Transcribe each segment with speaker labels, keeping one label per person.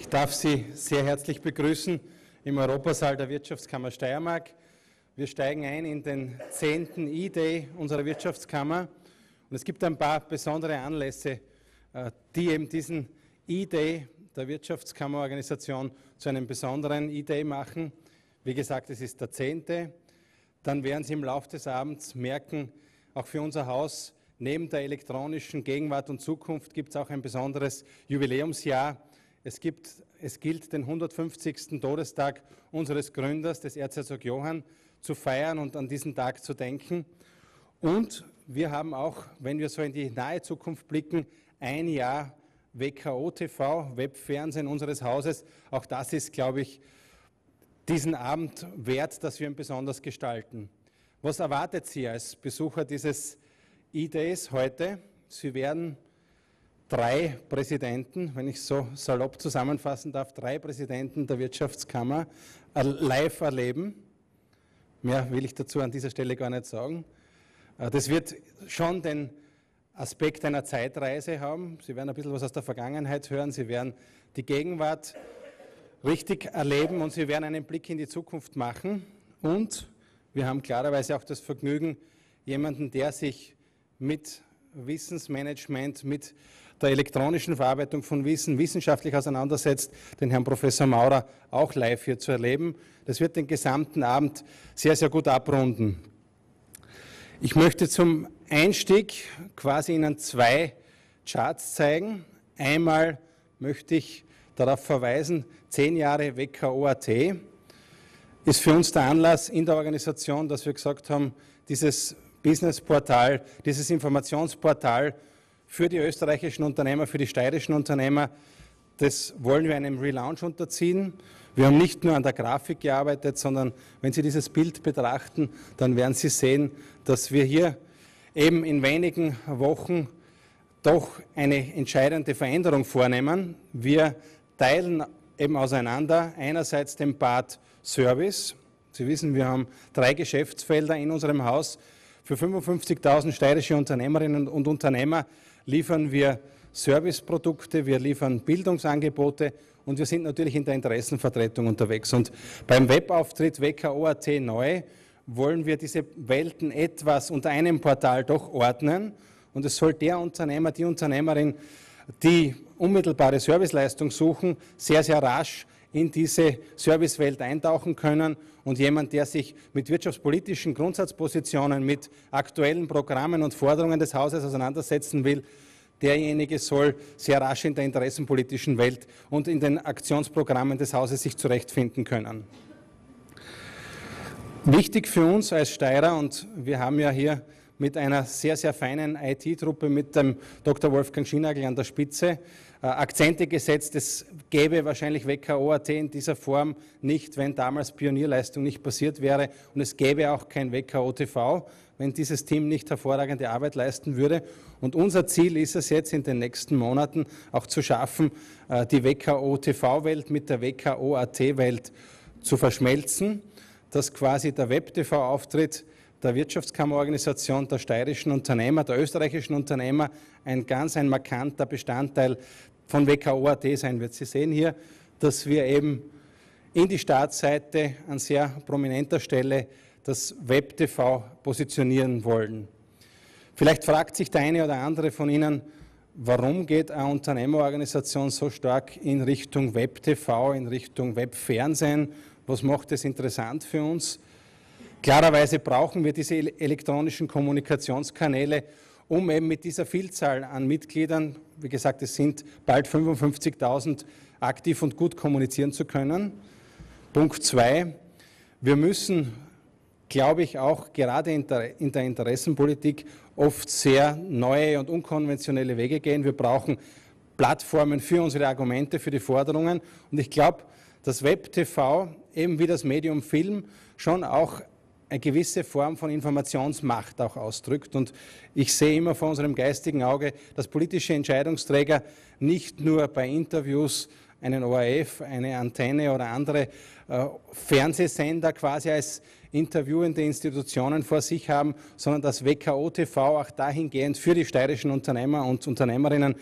Speaker 1: Ich darf Sie sehr herzlich begrüßen im Europasaal der Wirtschaftskammer Steiermark. Wir steigen ein in den 10. E-Day unserer Wirtschaftskammer und es gibt ein paar besondere Anlässe, die eben diesen E-Day der Wirtschaftskammerorganisation zu einem besonderen E-Day machen. Wie gesagt, es ist der 10. Dann werden Sie im Laufe des Abends merken, auch für unser Haus, neben der elektronischen Gegenwart und Zukunft gibt es auch ein besonderes Jubiläumsjahr. Es gilt den 150. Todestag unseres Gründers, des Erzherzog Johann, zu feiern und an diesen Tag zu denken. Und wir haben auch, wenn wir so in die nahe Zukunft blicken, ein Jahr WKO TV, Webfernsehen unseres Hauses. Auch das ist, glaube ich, diesen Abend wert, dass wir ihn besonders gestalten. Was erwartet Sie als Besucher dieses E-Days heute? Sie werden 3 Präsidenten, wenn ich so salopp zusammenfassen darf, 3 Präsidenten der Wirtschaftskammer live erleben. Mehr will ich dazu an dieser Stelle gar nicht sagen. Das wird schon den Aspekt einer Zeitreise haben. Sie werden ein bisschen was aus der Vergangenheit hören, Sie werden die Gegenwart richtig erleben und Sie werden einen Blick in die Zukunft machen. Und wir haben klarerweise auch das Vergnügen, jemanden, der sich mit Wissensmanagement, mit der elektronischen Verarbeitung von Wissen wissenschaftlich auseinandersetzt, den Herrn Professor Maurer auch live hier zu erleben. Das wird den gesamten Abend sehr, sehr gut abrunden. Ich möchte zum Einstieg quasi Ihnen 2 Charts zeigen. Einmal möchte ich darauf verweisen, 10 Jahre WKO.at ist für uns der Anlass in der Organisation, dass wir gesagt haben, dieses Businessportal, dieses Informationsportal für die österreichischen Unternehmer, für die steirischen Unternehmer, das wollen wir einem Relaunch unterziehen. Wir haben nicht nur an der Grafik gearbeitet, sondern wenn Sie dieses Bild betrachten, dann werden Sie sehen, dass wir hier eben in wenigen Wochen doch eine entscheidende Veränderung vornehmen. Wir teilen eben auseinander einerseits den Part Service. Sie wissen, wir haben 3 Geschäftsfelder in unserem Haus. Für 55.000 steirische Unternehmerinnen und Unternehmer liefern wir Serviceprodukte, wir liefern Bildungsangebote und wir sind natürlich in der Interessenvertretung unterwegs. Und beim Webauftritt WKO.at neu wollen wir diese Welten etwas unter einem Portal doch ordnen. Und es soll der Unternehmer, die Unternehmerin, die unmittelbare Serviceleistung suchen, sehr, sehr rasch in diese Servicewelt eintauchen können und jemand, der sich mit wirtschaftspolitischen Grundsatzpositionen, mit aktuellen Programmen und Forderungen des Hauses auseinandersetzen will, derjenige soll sehr rasch in der interessenpolitischen Welt und in den Aktionsprogrammen des Hauses sich zurechtfinden können. Wichtig für uns als Steirer, und wir haben ja hier mit einer sehr, sehr feinen IT-Truppe mit dem Dr. Wolfgang Schienagel an der Spitze Akzente gesetzt. Es gäbe wahrscheinlich WKO.at in dieser Form nicht, wenn damals Pionierleistung nicht passiert wäre. Und es gäbe auch kein WKO TV, wenn dieses Team nicht hervorragende Arbeit leisten würde. Und unser Ziel ist es jetzt in den nächsten Monaten auch zu schaffen, die WKO TV-Welt mit der WKO.at-Welt zu verschmelzen, dass quasi der Web-TV-Auftritt der Wirtschaftskammerorganisation, der steirischen Unternehmer, der österreichischen Unternehmer ein markanter Bestandteil von WKO.at sein wird. Sie sehen hier, dass wir eben in die Startseite an sehr prominenter Stelle das Web-TV positionieren wollen. Vielleicht fragt sich der eine oder andere von Ihnen, warum geht eine Unternehmerorganisation so stark in Richtung Web-TV, in Richtung Webfernsehen? Was macht es interessant für uns? Klarerweise brauchen wir diese elektronischen Kommunikationskanäle, um eben mit dieser Vielzahl an Mitgliedern, wie gesagt, es sind bald 55.000, aktiv und gut kommunizieren zu können. Punkt 2, wir müssen, glaube ich, auch gerade in der Interessenpolitik oft sehr neue und unkonventionelle Wege gehen. Wir brauchen Plattformen für unsere Argumente, für die Forderungen. Und ich glaube, dass Web-TV, eben wie das Medium Film, schon auch eine gewisse Form von Informationsmacht auch ausdrückt. Und ich sehe immer vor unserem geistigen Auge, dass politische Entscheidungsträger nicht nur bei Interviews einen ORF, eine Antenne oder andere Fernsehsender quasi als interviewende Institutionen vor sich haben, sondern dass WKO TV auch dahingehend für die steirischen Unternehmer und Unternehmerinnen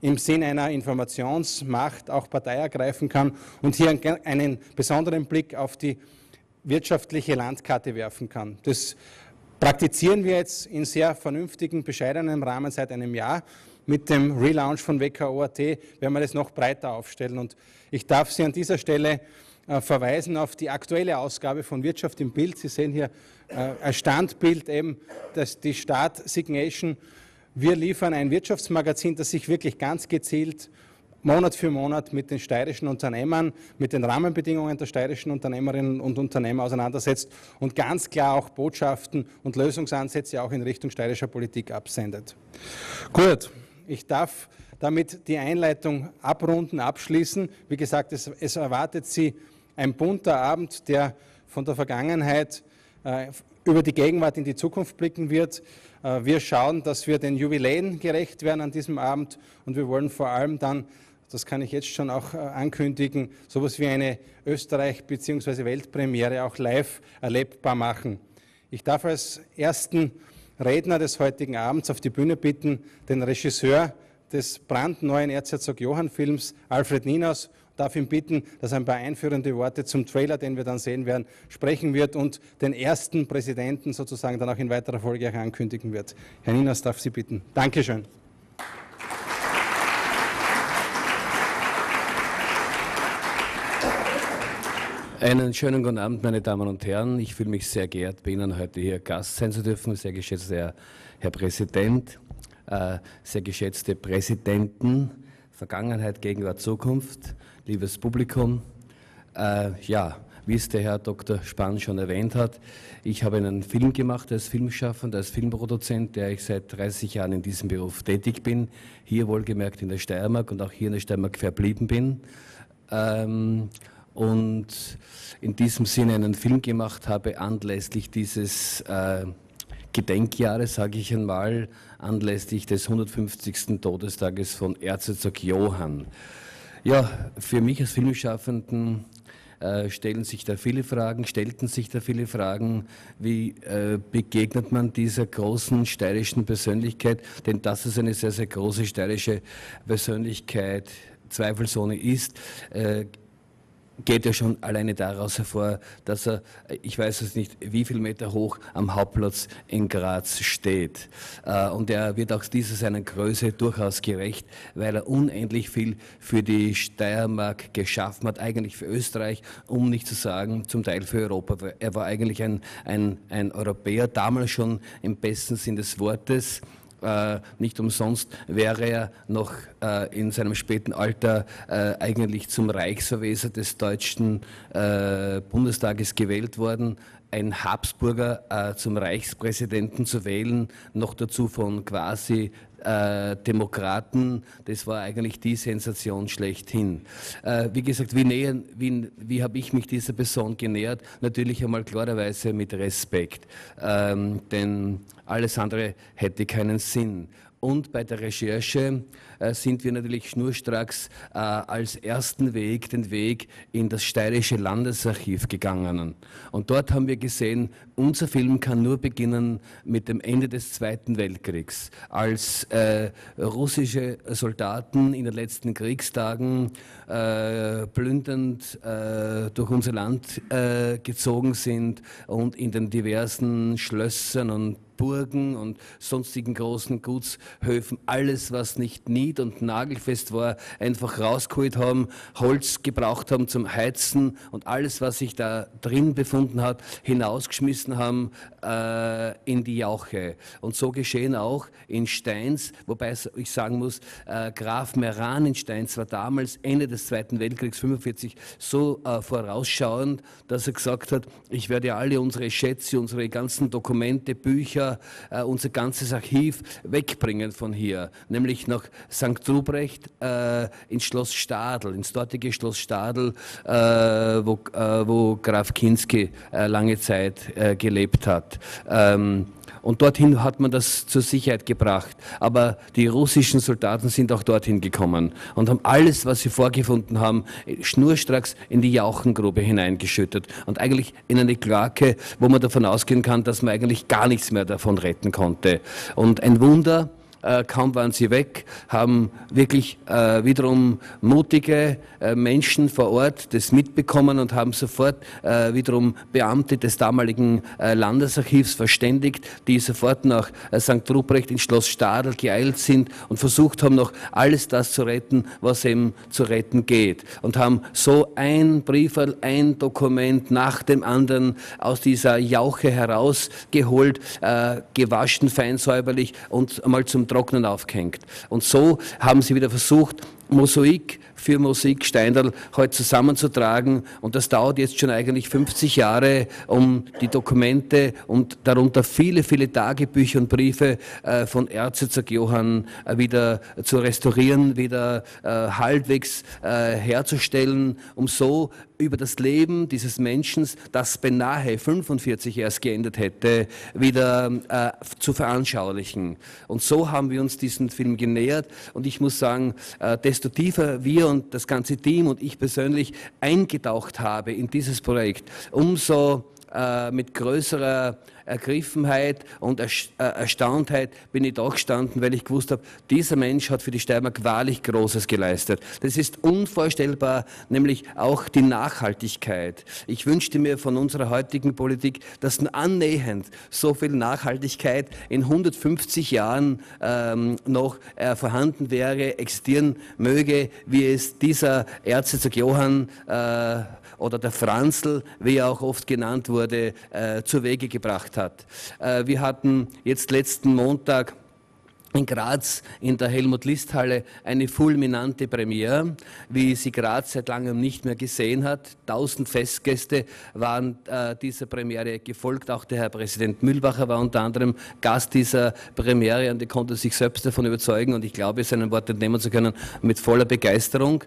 Speaker 1: im Sinn einer Informationsmacht auch Partei ergreifen kann und hier einen besonderen Blick auf die wirtschaftliche Landkarte werfen kann. Das praktizieren wir jetzt in sehr vernünftigen, bescheidenen Rahmen seit einem Jahr. Mit dem Relaunch von WKO.at werden wir das noch breiter aufstellen. Und ich darf Sie an dieser Stelle verweisen auf die aktuelle Ausgabe von Wirtschaft im Bild. Sie sehen hier ein Standbild, eben die Start Signation. Wir liefern ein Wirtschaftsmagazin, das sich wirklich ganz gezielt Monat für Monat mit den steirischen Unternehmern, mit den Rahmenbedingungen der steirischen Unternehmerinnen und Unternehmer auseinandersetzt und ganz klar auch Botschaften und Lösungsansätze auch in Richtung steirischer Politik absendet. Gut, ich darf damit die Einleitung abrunden, abschließen. Wie gesagt, es erwartet Sie ein bunter Abend, der von der Vergangenheit über die Gegenwart in die Zukunft blicken wird. Wir schauen, dass wir den Jubiläen gerecht werden an diesem Abend und wir wollen vor allem dann, das kann ich jetzt schon auch ankündigen, sowas wie eine Österreich- bzw. Weltpremiere auch live erlebbar machen. Ich darf als ersten Redner des heutigen Abends auf die Bühne bitten, den Regisseur des brandneuen Erzherzog Johann-Films, Alfred Ninas, darf ihn bitten, dass er ein paar einführende Worte zum Trailer, den wir dann sehen werden, sprechen wird und den ersten Präsidenten sozusagen dann auch in weiterer Folge auch ankündigen wird. Herr Ninas darf Sie bitten. Dankeschön.
Speaker 2: Einen schönen guten Abend, meine Damen und Herren. Ich fühle mich sehr geehrt, bei Ihnen heute hier Gast sein zu dürfen. Sehr geschätzter Herr Präsident, sehr geschätzte Präsidenten, Vergangenheit, Gegenwart, Zukunft, liebes Publikum. Ja, wie es der Herr Dr. Spann schon erwähnt hat, ich habe einen Film gemacht als Filmschaffender, als Filmproduzent, der ich seit 30 Jahren in diesem Beruf tätig bin, hier wohlgemerkt in der Steiermark und auch hier in der Steiermark verblieben bin. Und in diesem Sinne einen Film gemacht habe anlässlich dieses Gedenkjahres, sage ich einmal, anlässlich des 150. Todestages von Erzherzog Johann. Ja, für mich als Filmschaffenden stellten sich da viele Fragen, wie begegnet man dieser großen steirischen Persönlichkeit, denn dass es eine sehr, sehr große steirische Persönlichkeit zweifelsohne ist, geht ja schon alleine daraus hervor, dass er, ich weiß es nicht, wie viel Meter hoch am Hauptplatz in Graz steht. Und er wird auch dieser seiner Größe durchaus gerecht, weil er unendlich viel für die Steiermark geschaffen hat, eigentlich für Österreich, um nicht zu sagen, zum Teil für Europa. Er war eigentlich ein Europäer, damals schon im besten Sinn des Wortes. Nicht umsonst wäre er noch in seinem späten Alter eigentlich zum Reichsverweser des deutschen Bundestages gewählt worden. Ein Habsburger zum Reichspräsidenten zu wählen, noch dazu von quasi Demokraten, das war eigentlich die Sensation schlechthin. Wie gesagt, wie habe ich mich dieser Person genähert? Natürlich einmal klarerweise mit Respekt, denn alles andere hätte keinen Sinn. Und bei der Recherche sind wir natürlich schnurstracks als ersten Weg den Weg in das Steirische Landesarchiv gegangen. Und dort haben wir gesehen, unser Film kann nur beginnen mit dem Ende des Zweiten Weltkriegs, als russische Soldaten in den letzten Kriegstagen plündernd durch unser Land gezogen sind und in den diversen Schlössern und Burgen und sonstigen großen Gutshöfen, alles was nicht nied- und nagelfest war, einfach rausgeholt haben, Holz gebraucht haben zum Heizen und alles, was sich da drin befunden hat, hinausgeschmissen haben in die Jauche. Und so geschehen auch in Steins, wobei ich sagen muss, Graf Meran in Steins war damals Ende des Zweiten Weltkriegs 45 so vorausschauend, dass er gesagt hat, ich werde alle unsere Schätze, unsere ganzen Dokumente, Bücher, unser ganzes Archiv wegbringen von hier, nämlich nach St. Ruprecht ins Schloss Stadl, ins dortige Schloss Stadl, wo Graf Kinsky lange Zeit gelebt hat. Und dorthin hat man das zur Sicherheit gebracht. Aber die russischen Soldaten sind auch dorthin gekommen und haben alles, was sie vorgefunden haben, schnurstracks in die Jauchengrube hineingeschüttet. Und eigentlich in eine Kloake, wo man davon ausgehen kann, dass man eigentlich gar nichts mehr davon retten konnte. Und ein Wunder, kaum waren sie weg, haben wirklich wiederum mutige Menschen vor Ort das mitbekommen und haben sofort wiederum Beamte des damaligen Landesarchivs verständigt, die sofort nach St. Ruprecht ins Schloss Stadl geeilt sind und versucht haben, noch alles das zu retten, was eben zu retten geht. Und haben so ein Brieferl, ein Dokument nach dem anderen aus dieser Jauche herausgeholt, gewaschen, fein säuberlich und einmal zum Trocknen aufgehängt. Und so haben sie wieder versucht, Mosaik für Mosaik Steindl heute zusammenzutragen, und das dauert jetzt schon eigentlich 50 Jahre, um die Dokumente und darunter viele, viele Tagebücher und Briefe von Erzherzog Johann wieder zu restaurieren, wieder halbwegs herzustellen, um so über das Leben dieses Menschen, das beinahe 45 erst geendet hätte, wieder zu veranschaulichen. Und so haben wir uns diesen Film genähert, und ich muss sagen, desto tiefer wir und das ganze Team und ich persönlich eingetaucht habe in dieses Projekt, umso mit größerer Ergriffenheit und Erstauntheit bin ich da gestanden, weil ich gewusst habe, dieser Mensch hat für die Steiermark wahrlich Großes geleistet. Das ist unvorstellbar, nämlich auch die Nachhaltigkeit. Ich wünschte mir von unserer heutigen Politik, dass nur annähernd so viel Nachhaltigkeit in 150 Jahren noch vorhanden wäre, existieren möge, wie es dieser Erzherzog Johann oder der Franzl, wie er auch oft genannt wurde, zur Wege gebracht hat. Wir hatten jetzt letzten Montag in Graz in der Helmut-List-Halle eine fulminante Premiere, wie sie Graz seit langem nicht mehr gesehen hat. 1000 Festgäste waren dieser Premiere gefolgt. Auch der Herr Präsident Mühlbacher war unter anderem Gast dieser Premiere, und er konnte sich selbst davon überzeugen, und ich glaube, seinen Wort entnehmen zu können, mit voller Begeisterung.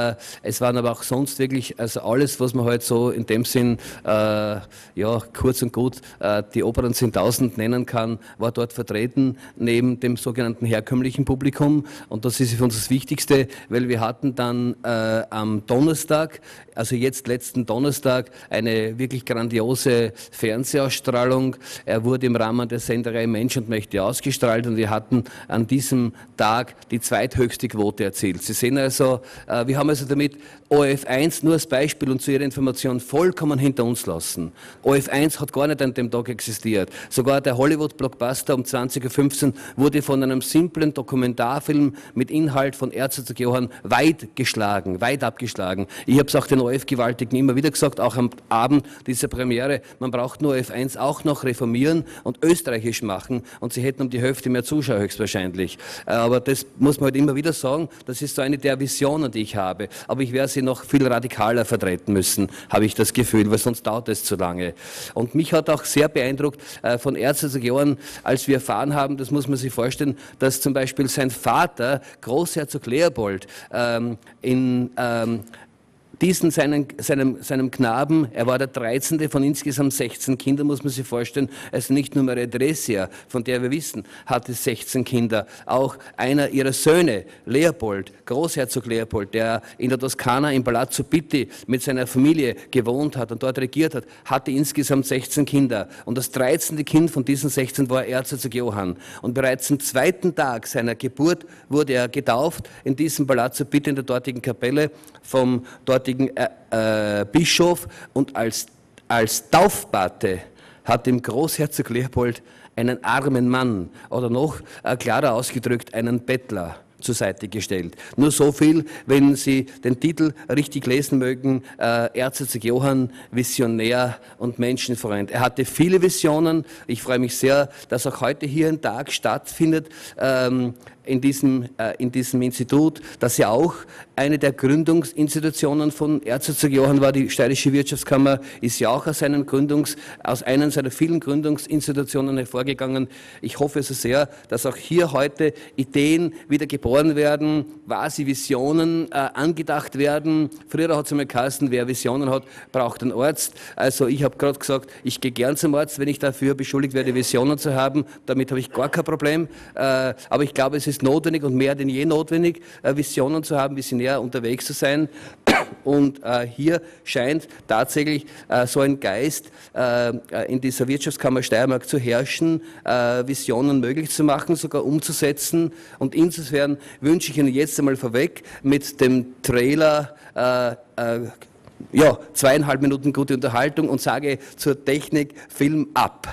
Speaker 2: Es waren aber auch sonst wirklich, also alles, was man heute so in dem Sinn, ja, kurz und gut, die Opern sind 1000 nennen kann, war dort vertreten, neben dem sogenannten herkömmlichen Publikum, und das ist für uns das Wichtigste, weil wir hatten dann am Donnerstag, also jetzt letzten Donnerstag, eine wirklich grandiose Fernsehausstrahlung. Er wurde im Rahmen der Senderei Mensch und Mächte ausgestrahlt, und wir hatten an diesem Tag die zweithöchste Quote erzielt. Sie sehen also, wir haben also damit ORF1 nur als Beispiel und zu Ihrer Information vollkommen hinter uns lassen. ORF1 hat gar nicht an dem Tag existiert. Sogar der Hollywood-Blockbuster um 20.15 Uhr wurde von einem simplen Dokumentarfilm mit Inhalt von Erzherzog Johann weit abgeschlagen. Ich habe es auch den ORF-Gewaltigen immer wieder gesagt, auch am Abend dieser Premiere, man braucht nur ORF1 auch noch reformieren und österreichisch machen, und sie hätten um die Hälfte mehr Zuschauer höchstwahrscheinlich. Aber das muss man halt immer wieder sagen, das ist so eine der Visionen, die ich habe. Aber ich werde sie noch viel radikaler vertreten müssen, habe ich das Gefühl, weil sonst dauert es zu lange. Und mich hat auch sehr beeindruckt von Erzherzog Johann, als wir erfahren haben, das muss man sich vorstellen, dass zum Beispiel sein Vater, Großherzog Leopold, in seinem Knaben, er war der 13. von insgesamt 16 Kindern, muss man sich vorstellen, also nicht nur Maria Theresia, von der wir wissen, hatte 16 Kinder, auch einer ihrer Söhne, Leopold, Großherzog Leopold, der in der Toskana im Palazzo Pitti mit seiner Familie gewohnt hat und dort regiert hat, hatte insgesamt 16 Kinder, und das 13. Kind von diesen 16 war Erzherzog Johann, und bereits am zweiten Tag seiner Geburt wurde er getauft in diesem Palazzo Pitti in der dortigen Kapelle vom dortigen Bischof, und als Taufpate hat dem Großherzog Leopold einen armen Mann, oder noch klarer ausgedrückt, einen Bettler zur Seite gestellt. Nur so viel, wenn Sie den Titel richtig lesen mögen, Erzherzog Johann, Visionär und Menschenfreund. Er hatte viele Visionen. Ich freue mich sehr, dass auch heute hier ein Tag stattfindet, in diesem Institut, das ja auch eine der Gründungsinstitutionen von Erzherzog Johann war. Die Steirische Wirtschaftskammer ist ja auch aus einer seiner vielen Gründungsinstitutionen hervorgegangen. Ich hoffe so sehr, dass auch hier heute Ideen wieder geboren werden, quasi Visionen angedacht werden. Früher hat es einmal geheißen, wer Visionen hat, braucht einen Arzt. Also ich habe gerade gesagt, ich gehe gern zum Arzt, wenn ich dafür beschuldigt werde, Visionen zu haben. Damit habe ich gar kein Problem. Aber ich glaube, es ist ist notwendig und mehr denn je notwendig, Visionen zu haben, visionär unterwegs zu sein. Und hier scheint tatsächlich so ein Geist in dieser Wirtschaftskammer Steiermark zu herrschen, Visionen möglich zu machen, sogar umzusetzen. Und insofern wünsche ich Ihnen jetzt einmal vorweg mit dem Trailer 2,5 Minuten gute Unterhaltung und sage zur Technik Film ab.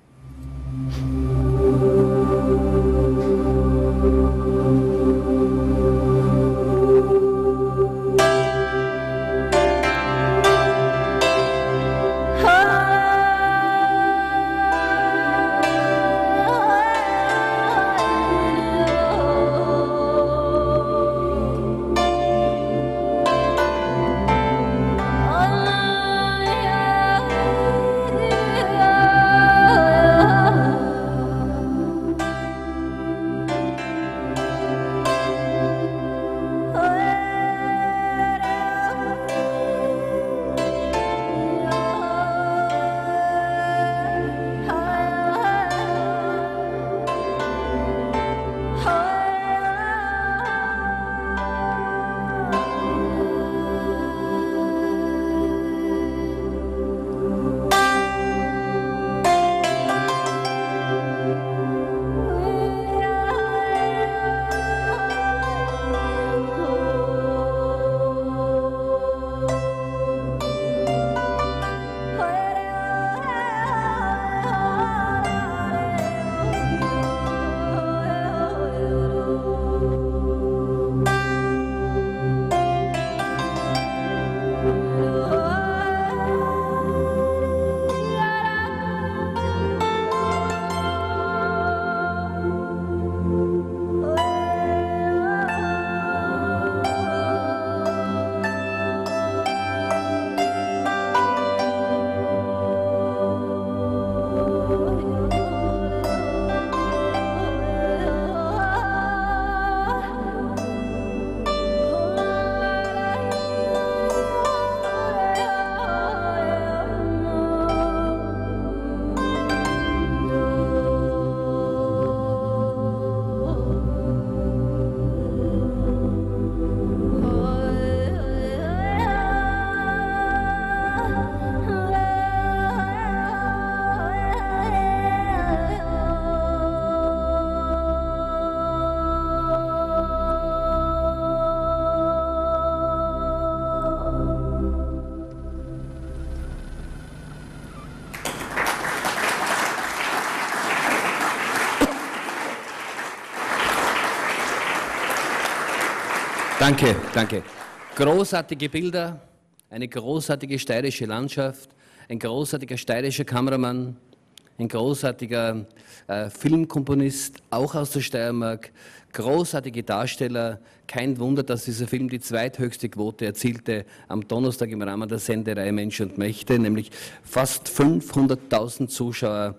Speaker 2: Danke, danke. Großartige Bilder, eine großartige steirische Landschaft, ein großartiger steirischer Kameramann, ein großartiger Filmkomponist, auch aus der Steiermark, großartige Darsteller. Kein Wunder, dass dieser Film die zweithöchste Quote erzielte am Donnerstag im Rahmen der Sendereihe Mensch und Mächte, nämlich fast 500.000 Zuschauer.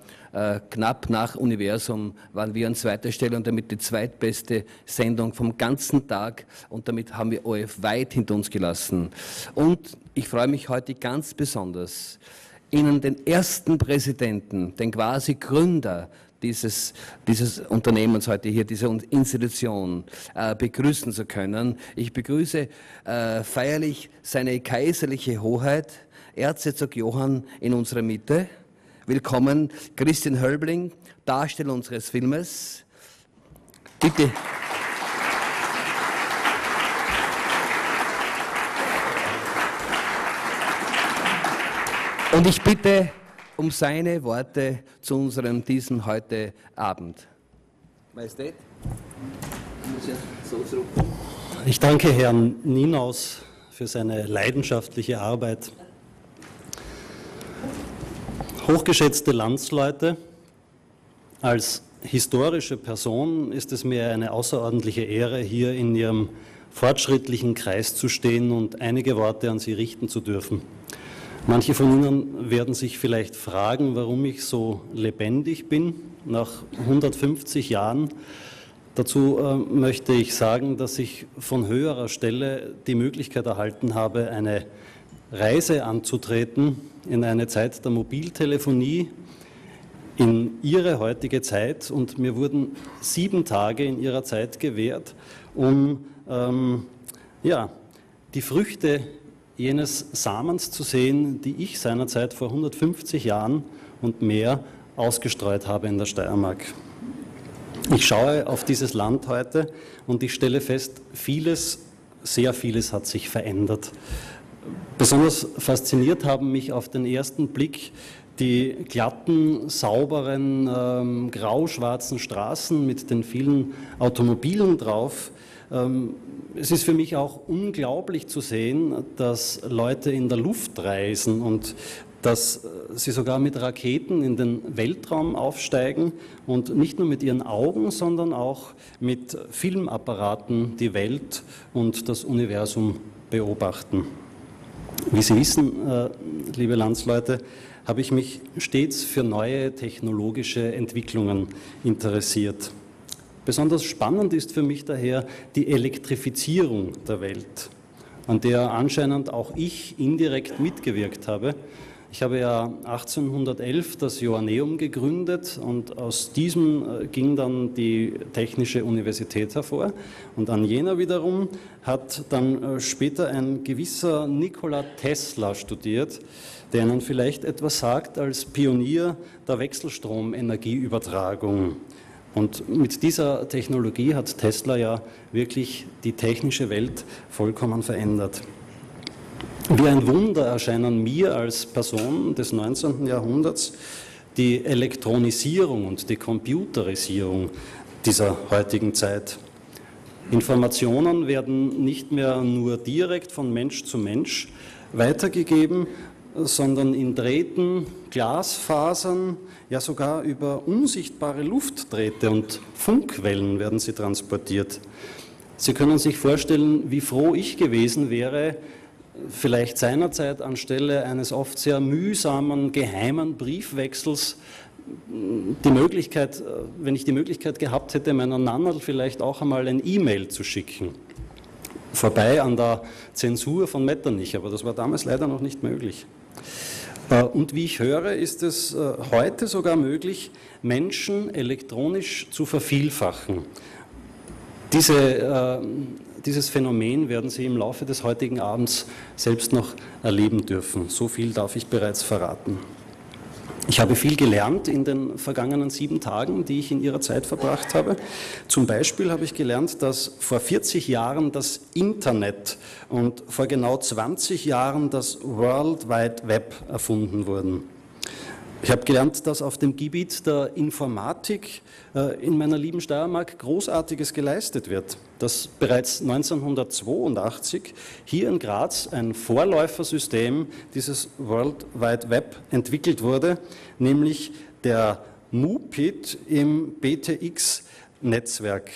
Speaker 2: Knapp nach Universum waren wir an zweiter Stelle und damit die zweitbeste Sendung vom ganzen Tag und damit haben wir ORF weit hinter uns gelassen. Und ich freue mich heute ganz besonders, Ihnen den ersten Präsidenten, den quasi Gründer dieses Unternehmens heute hier, dieser Institution, begrüßen zu können. Ich begrüße feierlich seine kaiserliche Hoheit, Erzherzog Johann in unserer Mitte. Willkommen, Christian Hölbling, Darsteller unseres Filmes. Bitte. Und ich bitte um seine Worte zu diesem heute Abend. Majestät.
Speaker 3: Ich danke Herrn Ninaus für seine leidenschaftliche Arbeit. Hochgeschätzte Landsleute, als historische Person ist es mir eine außerordentliche Ehre, hier in Ihrem fortschrittlichen Kreis zu stehen und einige Worte an Sie richten zu dürfen. Manche von Ihnen werden sich vielleicht fragen, warum ich so lebendig bin nach 150 Jahren. Dazu möchte ich sagen, dass ich von höherer Stelle die Möglichkeit erhalten habe, eine Reise anzutreten in eine Zeit der Mobiltelefonie, in ihre heutige Zeit und mir wurden 7 Tage in ihrer Zeit gewährt, um die Früchte jenes Samens zu sehen, die ich seinerzeit vor 150 Jahren und mehr ausgestreut habe in der Steiermark. Ich schaue auf dieses Land heute und ich stelle fest, sehr vieles hat sich verändert. Besonders fasziniert haben mich auf den ersten Blick die glatten, sauberen, grau-schwarzen Straßen mit den vielen Automobilen drauf. Es ist für mich auch unglaublich zu sehen, dass Leute in der Luft reisen und dass sie sogar mit Raketen in den Weltraum aufsteigen und nicht nur mit ihren Augen, sondern auch mit Filmapparaten die Welt und das Universum beobachten. Wie Sie wissen, liebe Landsleute, habe ich mich stets für neue technologische Entwicklungen interessiert. Besonders spannend ist für mich daher die Elektrifizierung der Welt, an der anscheinend auch ich indirekt mitgewirkt habe. Ich habe ja 1811 das Joanneum gegründet und aus diesem ging dann die Technische Universität hervor. Und an jener wiederum hat dann später ein gewisser Nikola Tesla studiert, der Ihnen vielleicht etwas sagt als Pionier der Wechselstromenergieübertragung. Und mit dieser Technologie hat Tesla ja wirklich die technische Welt vollkommen verändert. Wie ein Wunder erscheinen mir als Person des 19. Jahrhunderts die Elektronisierung und die Computerisierung dieser heutigen Zeit. Informationen werden nicht mehr nur direkt von Mensch zu Mensch weitergegeben, sondern in Drähten, Glasfasern, ja sogar über unsichtbare Luftdrähte und Funkwellen werden sie transportiert. Sie können sich vorstellen, wie froh ich gewesen wäre, vielleicht seinerzeit anstelle eines oft sehr mühsamen, geheimen Briefwechsels die Möglichkeit, wenn ich die Möglichkeit gehabt hätte, meiner Nannel vielleicht auch einmal ein E-Mail zu schicken. Vorbei an der Zensur von Metternich, aber das war damals leider noch nicht möglich. Und wie ich höre, ist es heute sogar möglich, Menschen elektronisch zu vervielfachen. Dieses Phänomen werden Sie im Laufe des heutigen Abends selbst noch erleben dürfen. So viel darf ich bereits verraten. Ich habe viel gelernt in den vergangenen 7 Tagen, die ich in Ihrer Zeit verbracht habe. Zum Beispiel habe ich gelernt, dass vor 40 Jahren das Internet und vor genau 20 Jahren das World Wide Web erfunden wurden. Ich habe gelernt, dass auf dem Gebiet der Informatik in meiner lieben Steiermark Großartiges geleistet wird, dass bereits 1982 hier in Graz ein Vorläufersystem dieses World Wide Web entwickelt wurde, nämlich der MUPIT im BTX-Netzwerk.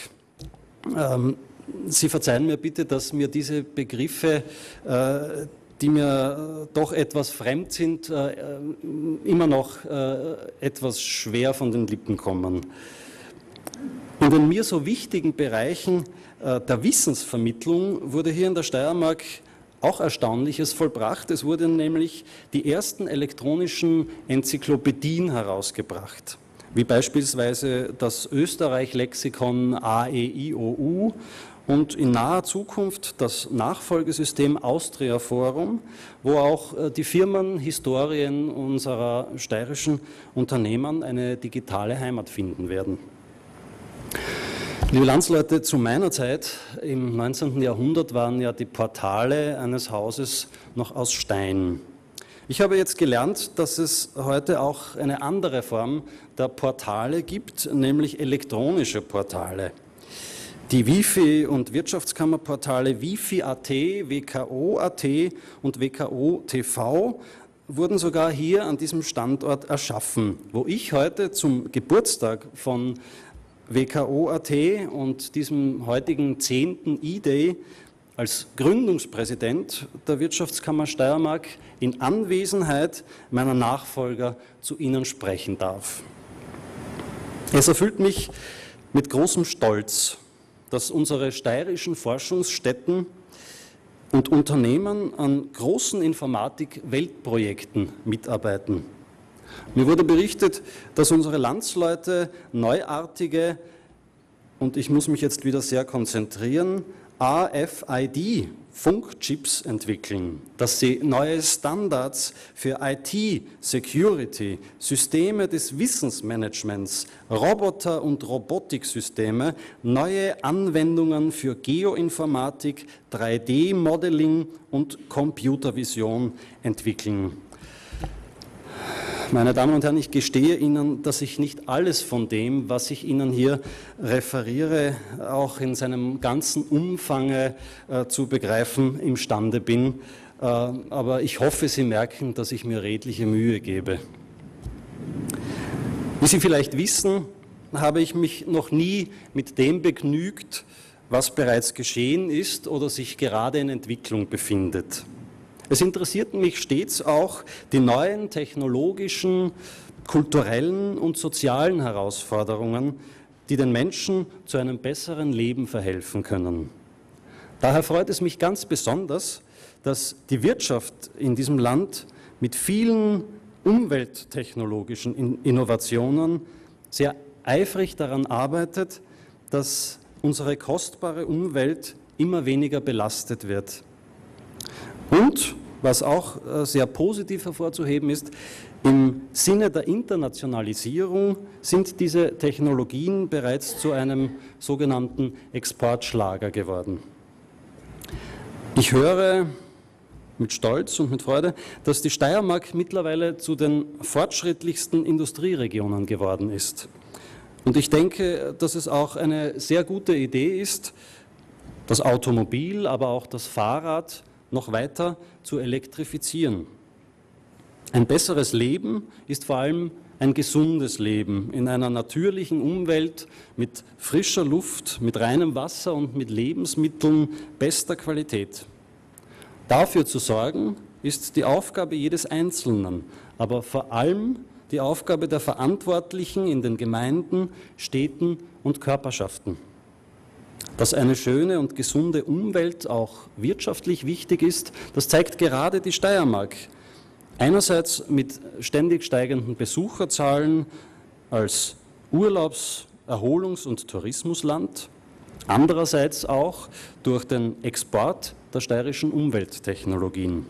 Speaker 3: Sie verzeihen mir bitte, dass mir diese Begriffe, die mir doch etwas fremd sind, immer noch etwas schwer von den Lippen kommen. In den mir so wichtigen Bereichen der Wissensvermittlung wurde hier in der Steiermark auch Erstaunliches vollbracht. Es wurden nämlich die ersten elektronischen Enzyklopädien herausgebracht, wie beispielsweise das Österreich-Lexikon AEIOU und in naher Zukunft das Nachfolgesystem Austria Forum, wo auch die Firmenhistorien unserer steirischen Unternehmen eine digitale Heimat finden werden. Liebe Landsleute, zu meiner Zeit im 19. Jahrhundert waren ja die Portale eines Hauses noch aus Stein. Ich habe jetzt gelernt, dass es heute auch eine andere Form der Portale gibt, nämlich elektronische Portale. Die Wifi- und Wirtschaftskammerportale Wifi.at, WKO.at und WKO.tv wurden sogar hier an diesem Standort erschaffen, wo ich heute zum Geburtstag von WKO.at und diesem heutigen 10. E-Day als Gründungspräsident der Wirtschaftskammer Steiermark in Anwesenheit meiner Nachfolger zu Ihnen sprechen darf. Es erfüllt mich mit großem Stolz, dass unsere steirischen Forschungsstätten und Unternehmen an großen Informatik-Weltprojekten mitarbeiten. Mir wurde berichtet, dass unsere Landsleute neuartige, und ich muss mich jetzt wieder sehr konzentrieren, RFID-Funkchips entwickeln, dass sie neue Standards für IT-Security, Systeme des Wissensmanagements, Roboter- und Robotiksysteme, neue Anwendungen für Geoinformatik, 3D-Modeling und Computervision entwickeln. Meine Damen und Herren, ich gestehe Ihnen, dass ich nicht alles von dem, was ich Ihnen hier referiere, auch in seinem ganzen Umfang zu begreifen imstande bin. Aber ich hoffe, Sie merken, dass ich mir redliche Mühe gebe. Wie Sie vielleicht wissen, habe ich mich noch nie mit dem begnügt, was bereits geschehen ist oder sich gerade in Entwicklung befindet. Es interessiert mich stets auch die neuen technologischen, kulturellen und sozialen Herausforderungen, die den Menschen zu einem besseren Leben verhelfen können. Daher freut es mich ganz besonders, dass die Wirtschaft in diesem Land mit vielen umwelttechnologischen Innovationen sehr eifrig daran arbeitet, dass unsere kostbare Umwelt immer weniger belastet wird. Und, was auch sehr positiv hervorzuheben ist, im Sinne der Internationalisierung sind diese Technologien bereits zu einem sogenannten Exportschlager geworden. Ich höre mit Stolz und mit Freude, dass die Steiermark mittlerweile zu den fortschrittlichsten Industrieregionen geworden ist. Und ich denke, dass es auch eine sehr gute Idee ist, das Automobil, aber auch das Fahrrad noch weiter zu elektrifizieren. Ein besseres Leben ist vor allem ein gesundes Leben in einer natürlichen Umwelt mit frischer Luft, mit reinem Wasser und mit Lebensmitteln bester Qualität. Dafür zu sorgen, ist die Aufgabe jedes Einzelnen, aber vor allem die Aufgabe der Verantwortlichen in den Gemeinden, Städten und Körperschaften. Dass eine schöne und gesunde Umwelt auch wirtschaftlich wichtig ist, das zeigt gerade die Steiermark. Einerseits mit ständig steigenden Besucherzahlen als Urlaubs-, Erholungs- und Tourismusland, andererseits auch durch den Export der steirischen Umwelttechnologien.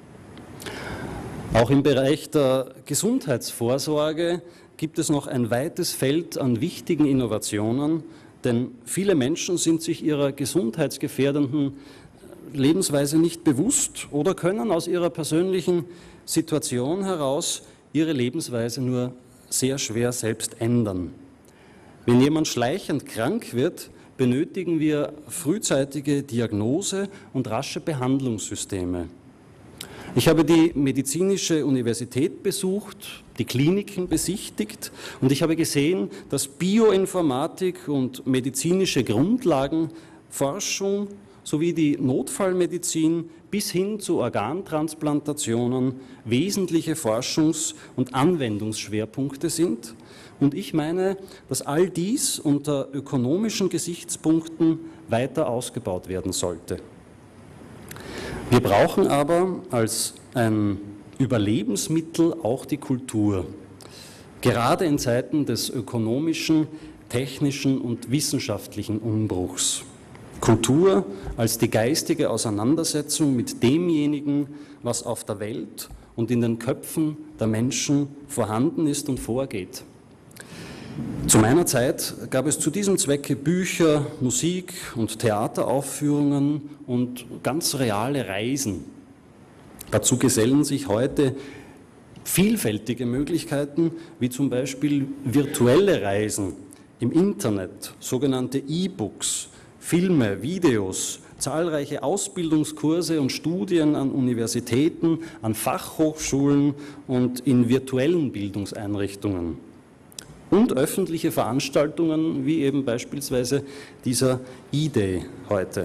Speaker 3: Auch im Bereich der Gesundheitsvorsorge gibt es noch ein weites Feld an wichtigen Innovationen, denn viele Menschen sind sich ihrer gesundheitsgefährdenden Lebensweise nicht bewusst oder können aus ihrer persönlichen Situation heraus ihre Lebensweise nur sehr schwer selbst ändern. Wenn jemand schleichend krank wird, benötigen wir frühzeitige Diagnose und rasche Behandlungssysteme. Ich habe die medizinische Universität besucht, die Kliniken besichtigt und ich habe gesehen, dass Bioinformatik und medizinische Grundlagenforschung sowie die Notfallmedizin bis hin zu Organtransplantationen wesentliche Forschungs- und Anwendungsschwerpunkte sind. Und ich meine, dass all dies unter ökonomischen Gesichtspunkten weiter ausgebaut werden sollte. Wir brauchen aber als ein Überlebensmittel auch die Kultur, gerade in Zeiten des ökonomischen, technischen und wissenschaftlichen Umbruchs. Kultur als die geistige Auseinandersetzung mit demjenigen, was auf der Welt und in den Köpfen der Menschen vorhanden ist und vorgeht. Zu meiner Zeit gab es zu diesem Zwecke Bücher, Musik und Theateraufführungen und ganz reale Reisen. Dazu gesellen sich heute vielfältige Möglichkeiten, wie zum Beispiel virtuelle Reisen im Internet, sogenannte E-Books, Filme, Videos, zahlreiche Ausbildungskurse und Studien an Universitäten, an Fachhochschulen und in virtuellen Bildungseinrichtungen. Und öffentliche Veranstaltungen, wie eben beispielsweise dieser E-Day heute.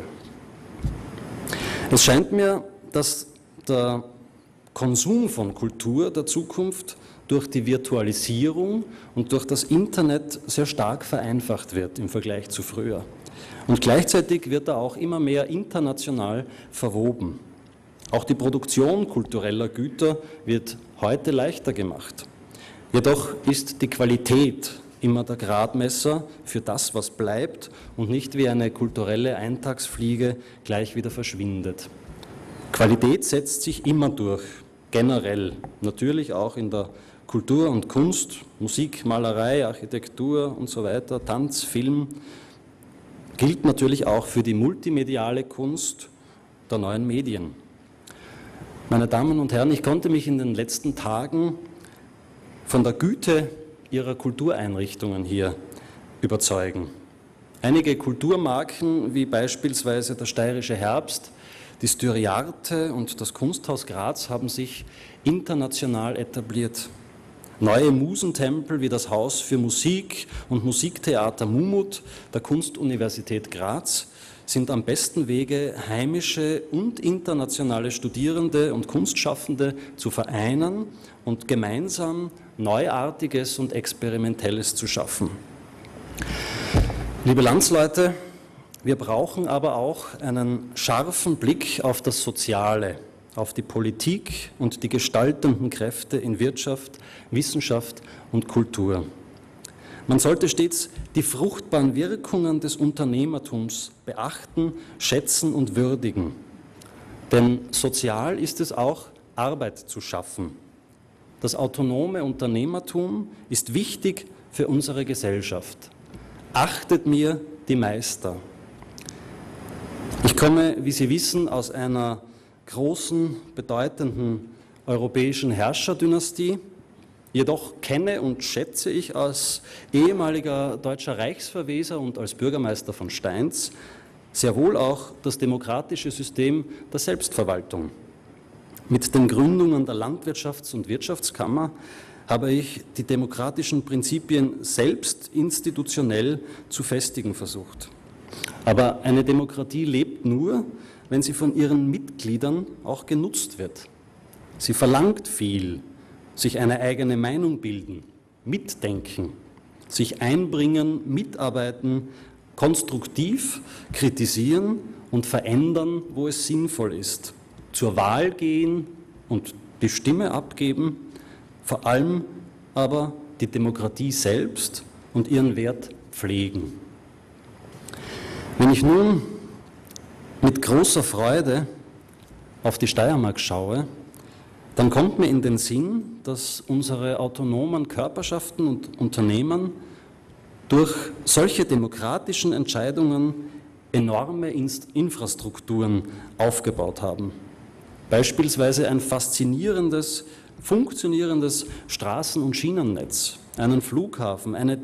Speaker 3: Es scheint mir, dass der Konsum von Kultur der Zukunft durch die Virtualisierung und durch das Internet sehr stark vereinfacht wird im Vergleich zu früher. Und gleichzeitig wird er auch immer mehr international verwoben. Auch die Produktion kultureller Güter wird heute leichter gemacht. Jedoch ist die Qualität immer der Gradmesser für das, was bleibt und nicht wie eine kulturelle Eintagsfliege gleich wieder verschwindet. Qualität setzt sich immer durch, generell, natürlich auch in der Kultur und Kunst, Musik, Malerei, Architektur und so weiter, Tanz, Film, gilt natürlich auch für die multimediale Kunst der neuen Medien. Meine Damen und Herren, ich konnte mich in den letzten Tagen von der Güte ihrer Kultureinrichtungen hier überzeugen. Einige Kulturmarken, wie beispielsweise der Steirische Herbst, die Styriarte und das Kunsthaus Graz, haben sich international etabliert. Neue Musentempel wie das Haus für Musik und Musiktheater Mumut der Kunstuniversität Graz sind am besten Wege, heimische und internationale Studierende und Kunstschaffende zu vereinen und gemeinsam Neuartiges und Experimentelles zu schaffen. Liebe Landsleute, wir brauchen aber auch einen scharfen Blick auf das Soziale, auf die Politik und die gestaltenden Kräfte in Wirtschaft, Wissenschaft und Kultur. Man sollte stets die fruchtbaren Wirkungen des Unternehmertums beachten, schätzen und würdigen. Denn sozial ist es auch, Arbeit zu schaffen. Das autonome Unternehmertum ist wichtig für unsere Gesellschaft. Achtet mir die Meister. Ich komme, wie Sie wissen, aus einer großen, bedeutenden europäischen Herrscherdynastie. Jedoch kenne und schätze ich als ehemaliger deutscher Reichsverweser und als Bürgermeister von Steins sehr wohl auch das demokratische System der Selbstverwaltung. Mit den Gründungen der Landwirtschafts- und Wirtschaftskammer habe ich die demokratischen Prinzipien selbst institutionell zu festigen versucht. Aber eine Demokratie lebt nur, wenn sie von ihren Mitgliedern auch genutzt wird. Sie verlangt viel, sich eine eigene Meinung bilden, mitdenken, sich einbringen, mitarbeiten, konstruktiv kritisieren und verändern, wo es sinnvoll ist, zur Wahl gehen und die Stimme abgeben, vor allem aber die Demokratie selbst und ihren Wert pflegen. Wenn ich nun mit großer Freude auf die Steiermark schaue, dann kommt mir in den Sinn, dass unsere autonomen Körperschaften und Unternehmen durch solche demokratischen Entscheidungen enorme Infrastrukturen aufgebaut haben. Beispielsweise ein faszinierendes, funktionierendes Straßen- und Schienennetz, einen Flughafen, eine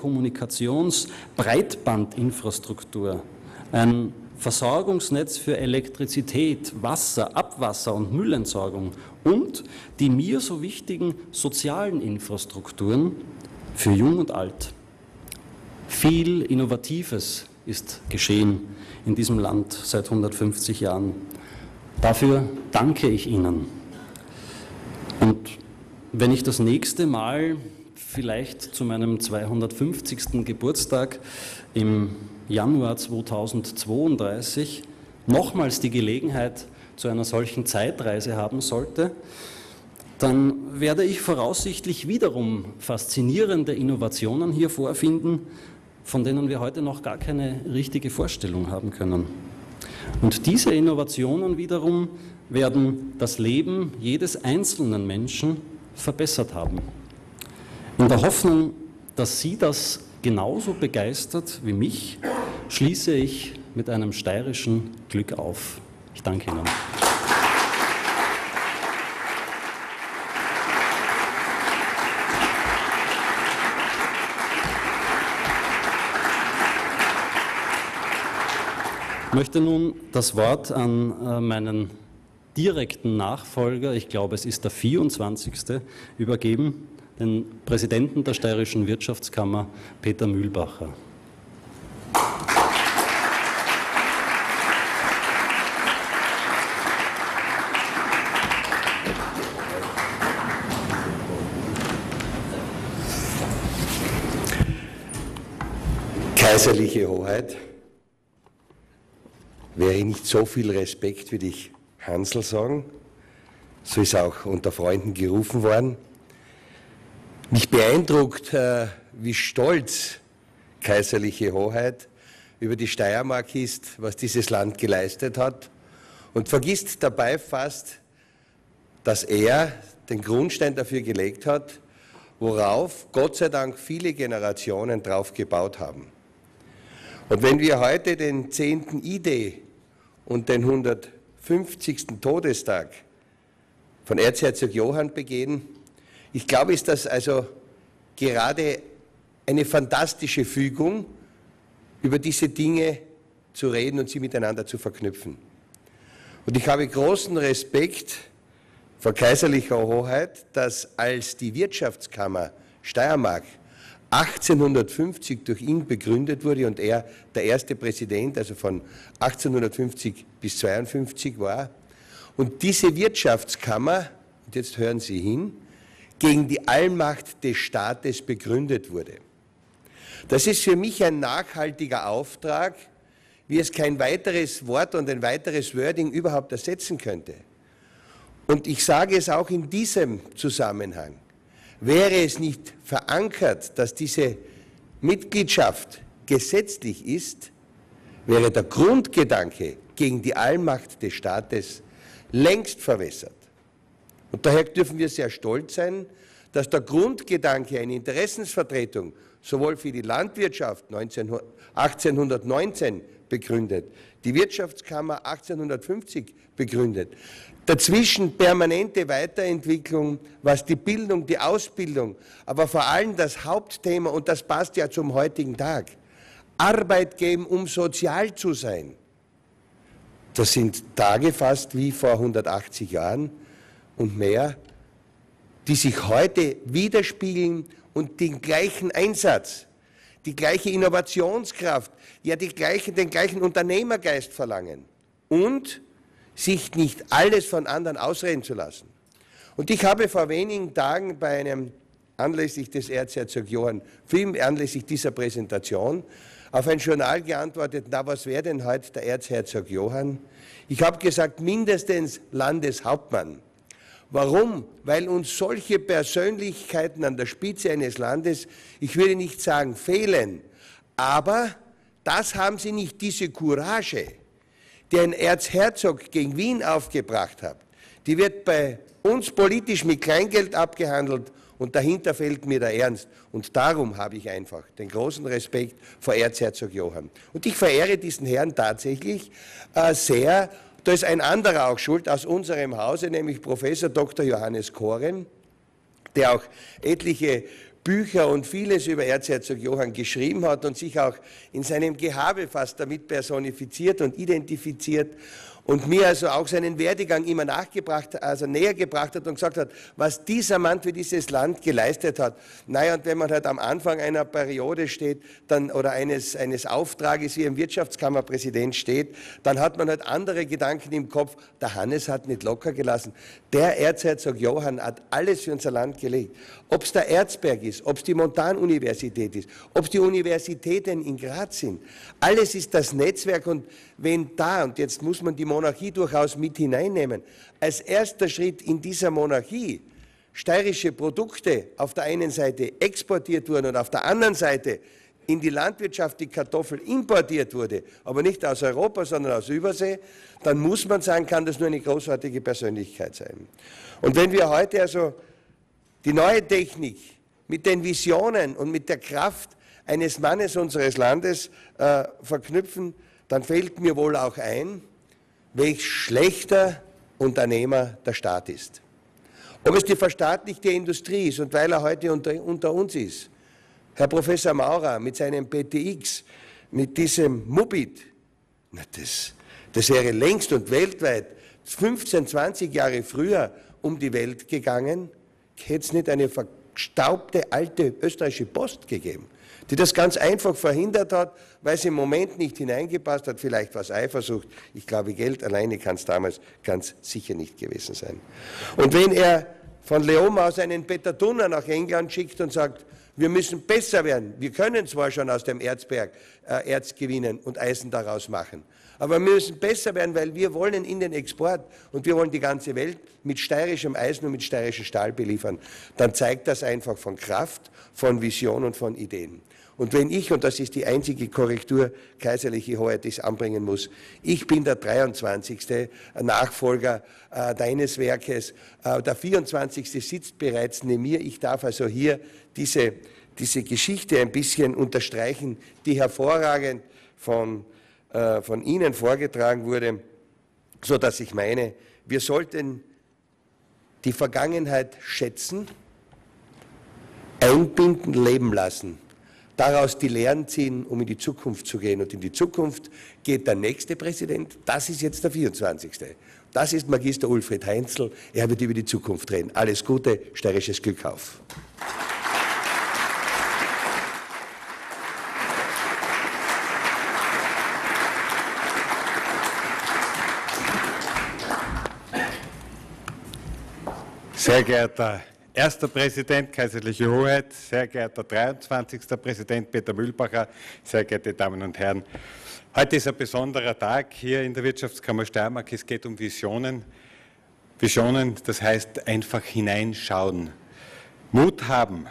Speaker 3: Telekommunikations-Breitbandinfrastruktur, ein Versorgungsnetz für Elektrizität, Wasser, Abwasser und Müllentsorgung und die mir so wichtigen sozialen Infrastrukturen für Jung und Alt. Viel Innovatives ist geschehen in diesem Land seit 150 Jahren. Dafür danke ich Ihnen. Und wenn ich das nächste Mal vielleicht zu meinem 250. Geburtstag im Januar 2032 nochmals die Gelegenheit zu einer solchen Zeitreise haben sollte, dann werde ich voraussichtlich wiederum faszinierende Innovationen hier vorfinden, von denen wir heute noch gar keine richtige Vorstellung haben können. Und diese Innovationen wiederum werden das Leben jedes einzelnen Menschen verbessert haben. In der Hoffnung, dass Sie das genauso begeistert wie mich, schließe ich mit einem steirischen Glück auf. Ich danke Ihnen. Ich möchte nun das Wort an meinen direkten Nachfolger, ich glaube es ist der 24., übergeben, den Präsidenten der Steirischen Wirtschaftskammer, Peter Mühlbacher.
Speaker 4: Kaiserliche Hoheit, wäre nicht so viel Respekt, würde ich Hansl sagen, so ist auch unter Freunden gerufen worden. Mich beeindruckt, wie stolz kaiserliche Hoheit über die Steiermark ist, was dieses Land geleistet hat, und vergisst dabei fast, dass er den Grundstein dafür gelegt hat, worauf Gott sei Dank viele Generationen drauf gebaut haben. Und wenn wir heute den 10. I-Day und den 150. Todestag von Erzherzog Johann begehen, ich glaube, ist das also gerade eine fantastische Fügung, über diese Dinge zu reden und sie miteinander zu verknüpfen. Und ich habe großen Respekt vor kaiserlicher Hoheit, dass als die Wirtschaftskammer Steiermark 1850 durch ihn begründet wurde und er der erste Präsident, also von 1850 bis 1852 war, und diese Wirtschaftskammer, und jetzt hören Sie hin, gegen die Allmacht des Staates begründet wurde. Das ist für mich ein nachhaltiger Auftrag, wie es kein weiteres Wort und ein weiteres Wording überhaupt ersetzen könnte. Und ich sage es auch in diesem Zusammenhang, wäre es nicht verankert, dass diese Mitgliedschaft gesetzlich ist, wäre der Grundgedanke gegen die Allmacht des Staates längst verwässert. Und daher dürfen wir sehr stolz sein, dass der Grundgedanke, eine Interessensvertretung sowohl für die Landwirtschaft 1819 begründet, die Wirtschaftskammer 1850 begründet, dazwischen permanente Weiterentwicklung, was die Bildung, die Ausbildung, aber vor allem das Hauptthema, und das passt ja zum heutigen Tag, Arbeit geben, um sozial zu sein. Das sind Tage fast wie vor 180 Jahren und mehr, die sich heute widerspiegeln und den gleichen Einsatz, die gleiche Innovationskraft, ja den gleichen Unternehmergeist verlangen und sich nicht alles von anderen ausreden zu lassen. Und ich habe vor wenigen Tagen bei einem, anlässlich des Erzherzog Johann, anlässlich dieser Präsentation, auf ein Journal geantwortet, na, was wäre denn heute der Erzherzog Johann? Ich habe gesagt, mindestens Landeshauptmann. Warum? Weil uns solche Persönlichkeiten an der Spitze eines Landes, ich würde nicht sagen fehlen, aber das haben sie nicht, diese Courage, die ein Erzherzog gegen Wien aufgebracht hat, die wird bei uns politisch mit Kleingeld abgehandelt und dahinter fehlt mir der Ernst. Und darum habe ich einfach den großen Respekt vor Erzherzog Johann. Und ich verehre diesen Herrn tatsächlich sehr. Da ist ein anderer auch schuld aus unserem Hause, nämlich Professor Dr. Johannes Koren, der auch etliche Bücher und vieles über Erzherzog Johann geschrieben hat und sich auch in seinem Gehabe fast damit personifiziert und identifiziert und mir also auch seinen Werdegang immer nachgebracht, also näher gebracht hat und gesagt hat, was dieser Mann für dieses Land geleistet hat. Naja, und wenn man halt am Anfang einer Periode steht, dann, oder eines Auftrages wie ein Wirtschaftskammerpräsident steht, dann hat man halt andere Gedanken im Kopf. Der Hannes hat nicht locker gelassen. Der Erzherzog Johann hat alles für unser Land gelegt. Ob es der Erzberg ist, ob es die Montanuniversität ist, ob es die Universitäten in Graz sind. Alles ist das Netzwerk, und wenn da, und jetzt muss man die Monarchie durchaus mit hineinnehmen, als erster Schritt in dieser Monarchie steirische Produkte auf der einen Seite exportiert wurden und auf der anderen Seite in die Landwirtschaft die Kartoffel importiert wurde, aber nicht aus Europa, sondern aus Übersee, dann muss man sagen, kann das nur eine großartige Persönlichkeit sein. Und wenn wir heute also die neue Technik mit den Visionen und mit der Kraft eines Mannes unseres Landes verknüpfen, dann fällt mir wohl auch ein, welch schlechter Unternehmer der Staat ist. Ob es die verstaatlichte Industrie ist, und weil er heute unter uns ist, Herr Professor Maurer mit seinem PTX, mit diesem Mubit, das wäre längst und weltweit 15, 20 Jahre früher um die Welt gegangen, hätte es nicht eine verstaubte alte österreichische Post gegeben, die das ganz einfach verhindert hat, weil sie im Moment nicht hineingepasst hat, vielleicht war es Eifersucht. Ich glaube, Geld alleine kann es damals ganz sicher nicht gewesen sein. Und wenn er von Leom aus einen Peter Tunner nach England schickt und sagt, wir müssen besser werden, wir können zwar schon aus dem Erzberg Erz gewinnen und Eisen daraus machen, Aber wir müssen besser werden, weil wir wollen in den Export und wir wollen die ganze Welt mit steirischem Eisen und mit steirischem Stahl beliefern. Dann zeigt das einfach von Kraft, von Vision und von Ideen. Und wenn ich, und das ist die einzige Korrektur, Kaiserliche Hoheit, die ich anbringen muss, ich bin der 23. Nachfolger deines Werkes, der 24. sitzt bereits neben mir, ich darf also hier diese Geschichte ein bisschen unterstreichen, die hervorragend von Ihnen vorgetragen wurde, sodass ich meine, wir sollten die Vergangenheit schätzen, einbinden, leben lassen. Daraus die Lehren ziehen, um in die Zukunft zu gehen. Und in die Zukunft geht der nächste Präsident, das ist jetzt der 24. Das ist Magister Ulfried Heinzl, er wird über die Zukunft reden. Alles Gute, steirisches Glück auf.
Speaker 1: Sehr geehrter erster Präsident, Kaiserliche Hoheit, sehr geehrter 23. Präsident Peter Mühlbacher, sehr geehrte Damen und Herren. Heute ist ein besonderer Tag hier in der Wirtschaftskammer Steiermark. Es geht um Visionen. Visionen, das heißt einfach hineinschauen, Mut haben.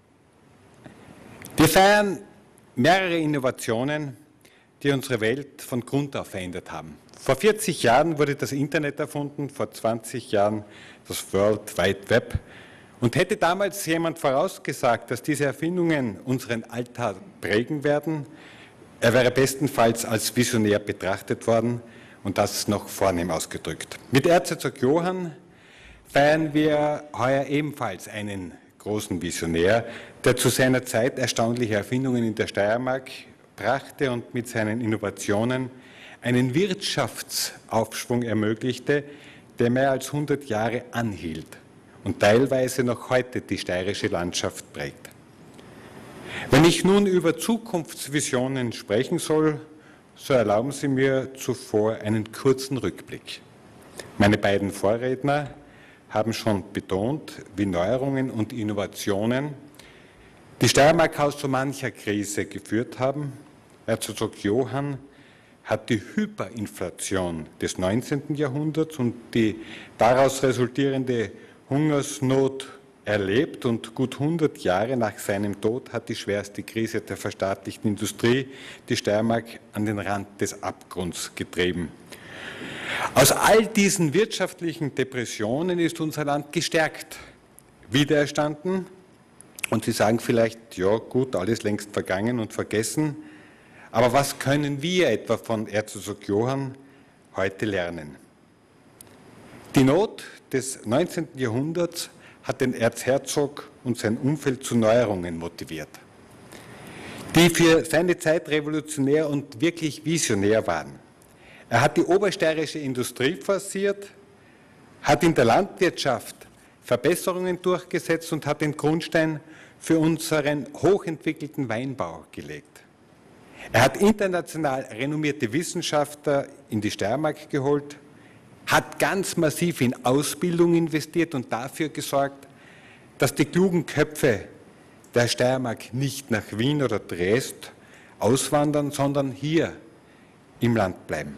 Speaker 1: Wir feiern mehrere Innovationen, die unsere Welt von Grund auf verändert haben. Vor 40 Jahren wurde das Internet erfunden, vor 20 Jahren das World Wide Web. Und hätte damals jemand vorausgesagt, dass diese Erfindungen unseren Alltag prägen werden, er wäre bestenfalls als visionär betrachtet worden und das noch vornehm ausgedrückt. Mit Erzherzog Johann feiern wir heuer ebenfalls einen großen Visionär, der zu seiner Zeit erstaunliche Erfindungen in der Steiermark brachte und mit seinen Innovationen einen Wirtschaftsaufschwung ermöglichte, der mehr als 100 Jahre anhielt und teilweise noch heute die steirische Landschaft prägt. Wenn ich nun über Zukunftsvisionen sprechen soll, so erlauben Sie mir zuvor einen kurzen Rückblick. Meine beiden Vorredner haben schon betont, wie Neuerungen und Innovationen die Steiermark aus so mancher Krise geführt haben. Erzherzog Johann hat die Hyperinflation des 19. Jahrhunderts und die daraus resultierende Hungersnot erlebt und gut 100 Jahre nach seinem Tod hat die schwerste Krise der verstaatlichten Industrie die Steiermark an den Rand des Abgrunds getrieben. Aus all diesen wirtschaftlichen Depressionen ist unser Land gestärkt wiedererstanden. Und Sie sagen vielleicht, ja gut, alles längst vergangen und vergessen. Aber was können wir etwa von Erzherzog Johann heute lernen? Die Not des 19. Jahrhunderts hat den Erzherzog und sein Umfeld zu Neuerungen motiviert, die für seine Zeit revolutionär und wirklich visionär waren. Er hat die obersteirische Industrie forciert, hat in der Landwirtschaft Verbesserungen durchgesetzt und hat den Grundstein für unseren hochentwickelten Weinbau gelegt. Er hat international renommierte Wissenschaftler in die Steiermark geholt, hat ganz massiv in Ausbildung investiert und dafür gesorgt, dass die klugen Köpfe der Steiermark nicht nach Wien oder Dresden auswandern, sondern hier im Land bleiben.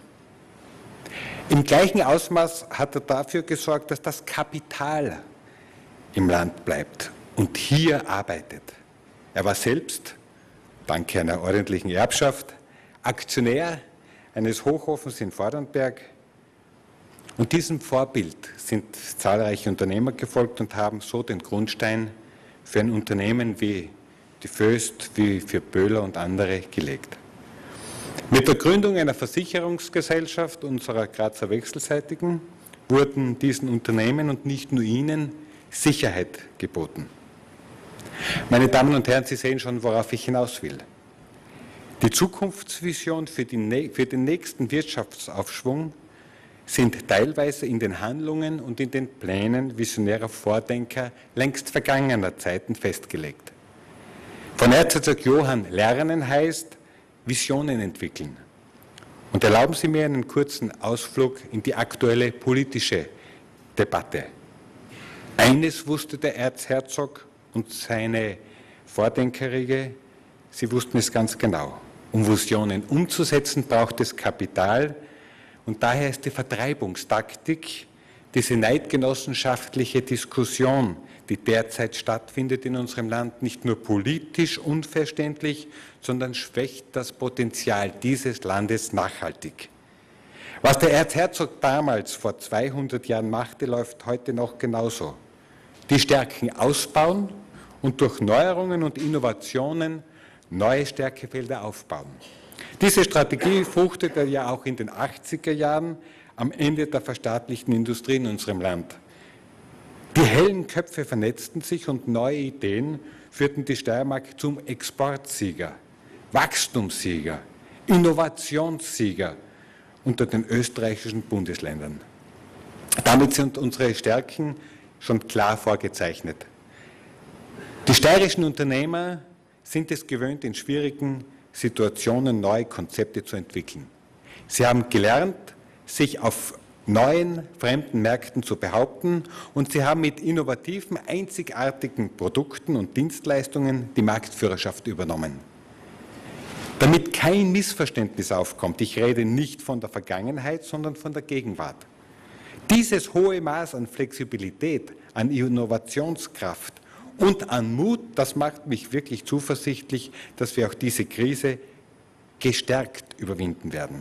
Speaker 1: Im gleichen Ausmaß hat er dafür gesorgt, dass das Kapital im Land bleibt und hier arbeitet. Er war selbst, dank einer ordentlichen Erbschaft, Aktionär eines Hochofens in Vordernberg. Und diesem Vorbild sind zahlreiche Unternehmer gefolgt und haben so den Grundstein für ein Unternehmen wie die Voest, wie für Böhler und andere gelegt. Mit der Gründung einer Versicherungsgesellschaft unserer Grazer Wechselseitigen wurden diesen Unternehmen und nicht nur ihnen Sicherheit geboten. Meine Damen und Herren, Sie sehen schon, worauf ich hinaus will. Die Zukunftsvision für den nächsten Wirtschaftsaufschwung sind teilweise in den Handlungen und in den Plänen visionärer Vordenker längst vergangener Zeiten festgelegt. Von Erzherzog Johann lernen heißt Visionen entwickeln. Und erlauben Sie mir einen kurzen Ausflug in die aktuelle politische Debatte. Eines wusste der Erzherzog und seine Vordenkerriege, sie wussten es ganz genau.
Speaker 5: Um Fusionen umzusetzen, braucht es Kapital und daher ist die Vertreibungstaktik, diese neidgenossenschaftliche Diskussion, die derzeit stattfindet in unserem Land, nicht nur politisch unverständlich, sondern schwächt das Potenzial dieses Landes nachhaltig. Was der Erzherzog damals vor 200 Jahren machte, läuft heute noch genauso. Die Stärken ausbauen und durch Neuerungen und Innovationen neue Stärkefelder aufbauen. Diese Strategie fruchtete ja auch in den 80er Jahren am Ende der verstaatlichten Industrie in unserem Land. Die hellen Köpfe vernetzten sich und neue Ideen führten die Steiermark zum Exportsieger, Wachstumssieger, Innovationssieger unter den österreichischen Bundesländern. Damit sind unsere Stärken schon klar vorgezeichnet. Die steirischen Unternehmer sind es gewöhnt, in schwierigen Situationen neue Konzepte zu entwickeln. Sie haben gelernt, sich auf neuen, fremden Märkten zu behaupten und sie haben mit innovativen, einzigartigen Produkten und Dienstleistungen die Marktführerschaft übernommen. Damit kein Missverständnis aufkommt, ich rede nicht von der Vergangenheit, sondern von der Gegenwart. Dieses hohe Maß an Flexibilität, an Innovationskraft und an Mut, das macht mich wirklich zuversichtlich, dass wir auch diese Krise gestärkt überwinden werden.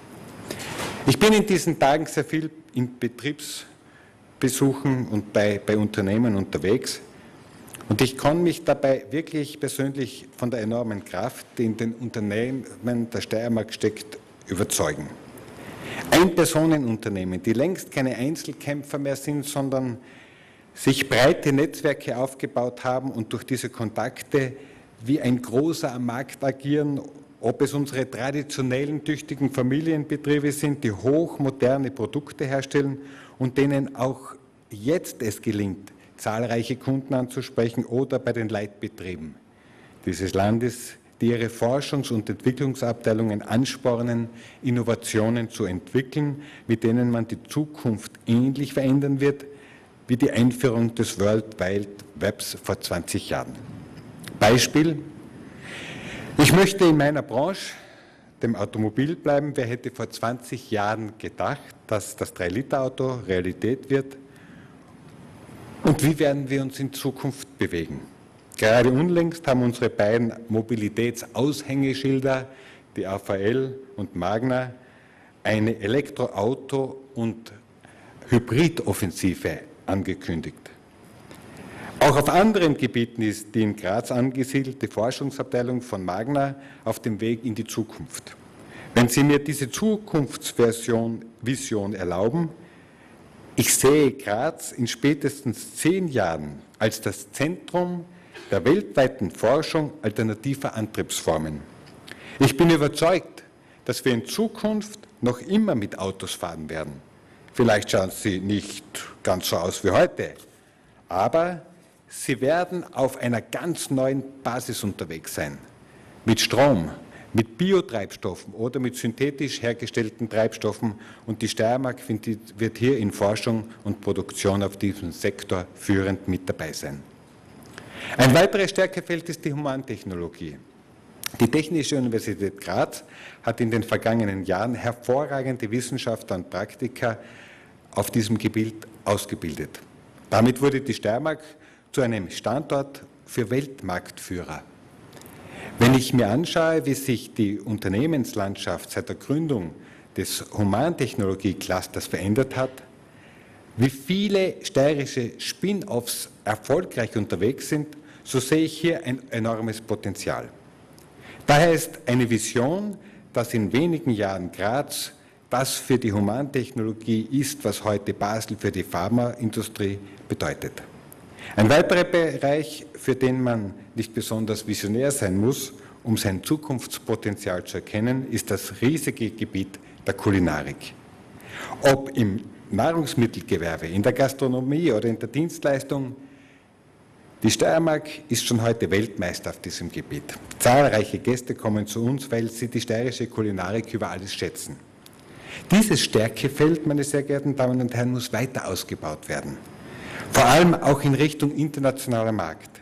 Speaker 5: Ich bin in diesen Tagen sehr viel in Betriebsbesuchen und bei Unternehmen unterwegs und ich kann mich dabei wirklich persönlich von der enormen Kraft, die in den Unternehmen der Steiermark steckt, überzeugen. Ein-Personen-Unternehmen, die längst keine Einzelkämpfer mehr sind, sondern sich breite Netzwerke aufgebaut haben und durch diese Kontakte wie ein Großer am Markt agieren, ob es unsere traditionellen, tüchtigen Familienbetriebe sind, die hochmoderne Produkte herstellen und denen auch jetzt es gelingt, zahlreiche Kunden anzusprechen oder bei den Leitbetrieben dieses Landes, die ihre Forschungs- und Entwicklungsabteilungen anspornen, Innovationen zu entwickeln, mit denen man die Zukunft ähnlich verändern wird, wie die Einführung des World Wide Webs vor 20 Jahren. Beispiel: Ich möchte in meiner Branche, dem Automobil, bleiben. Wer hätte vor 20 Jahren gedacht, dass das 3-Liter-Auto Realität wird? Und wie werden wir uns in Zukunft bewegen? Gerade unlängst haben unsere beiden Mobilitätsaushängeschilder, die AVL und Magna, eine Elektroauto- und Hybridoffensive angekündigt. Auch auf anderen Gebieten ist die in Graz angesiedelte Forschungsabteilung von Magna auf dem Weg in die Zukunft. Wenn Sie mir diese Zukunftsvision erlauben, ich sehe Graz in spätestens 10 Jahren als das Zentrum der weltweiten Forschung alternativer Antriebsformen. Ich bin überzeugt, dass wir in Zukunft noch immer mit Autos fahren werden. Vielleicht schauen sie nicht ganz so aus wie heute, aber sie werden auf einer ganz neuen Basis unterwegs sein. Mit Strom, mit Biotreibstoffen oder mit synthetisch hergestellten Treibstoffen. Und die Steiermark wird hier in Forschung und Produktion auf diesem Sektor führend mit dabei sein. Ein weiteres Stärkefeld ist die Humantechnologie. Die Technische Universität Graz hat in den vergangenen Jahren hervorragende Wissenschaftler und Praktiker auf diesem Gebiet ausgebildet. Damit wurde die Steiermark zu einem Standort für Weltmarktführer. Wenn ich mir anschaue, wie sich die Unternehmenslandschaft seit der Gründung des Humantechnologie-Clusters verändert hat, wie viele steirische Spin-offs erfolgreich unterwegs sind, so sehe ich hier ein enormes Potenzial. Daher ist eine Vision, dass in wenigen Jahren Graz das für die Humantechnologie ist, was heute Basel für die Pharmaindustrie bedeutet. Ein weiterer Bereich, für den man nicht besonders visionär sein muss, um sein Zukunftspotenzial zu erkennen, ist das riesige Gebiet der Kulinarik. Ob im Nahrungsmittelgewerbe, in der Gastronomie oder in der Dienstleistung, die Steiermark ist schon heute Weltmeister auf diesem Gebiet. Zahlreiche Gäste kommen zu uns, weil sie die steirische Kulinarik über alles schätzen. Dieses Stärkefeld, meine sehr geehrten Damen und Herren, muss weiter ausgebaut werden. Vor allem auch in Richtung internationaler Markt.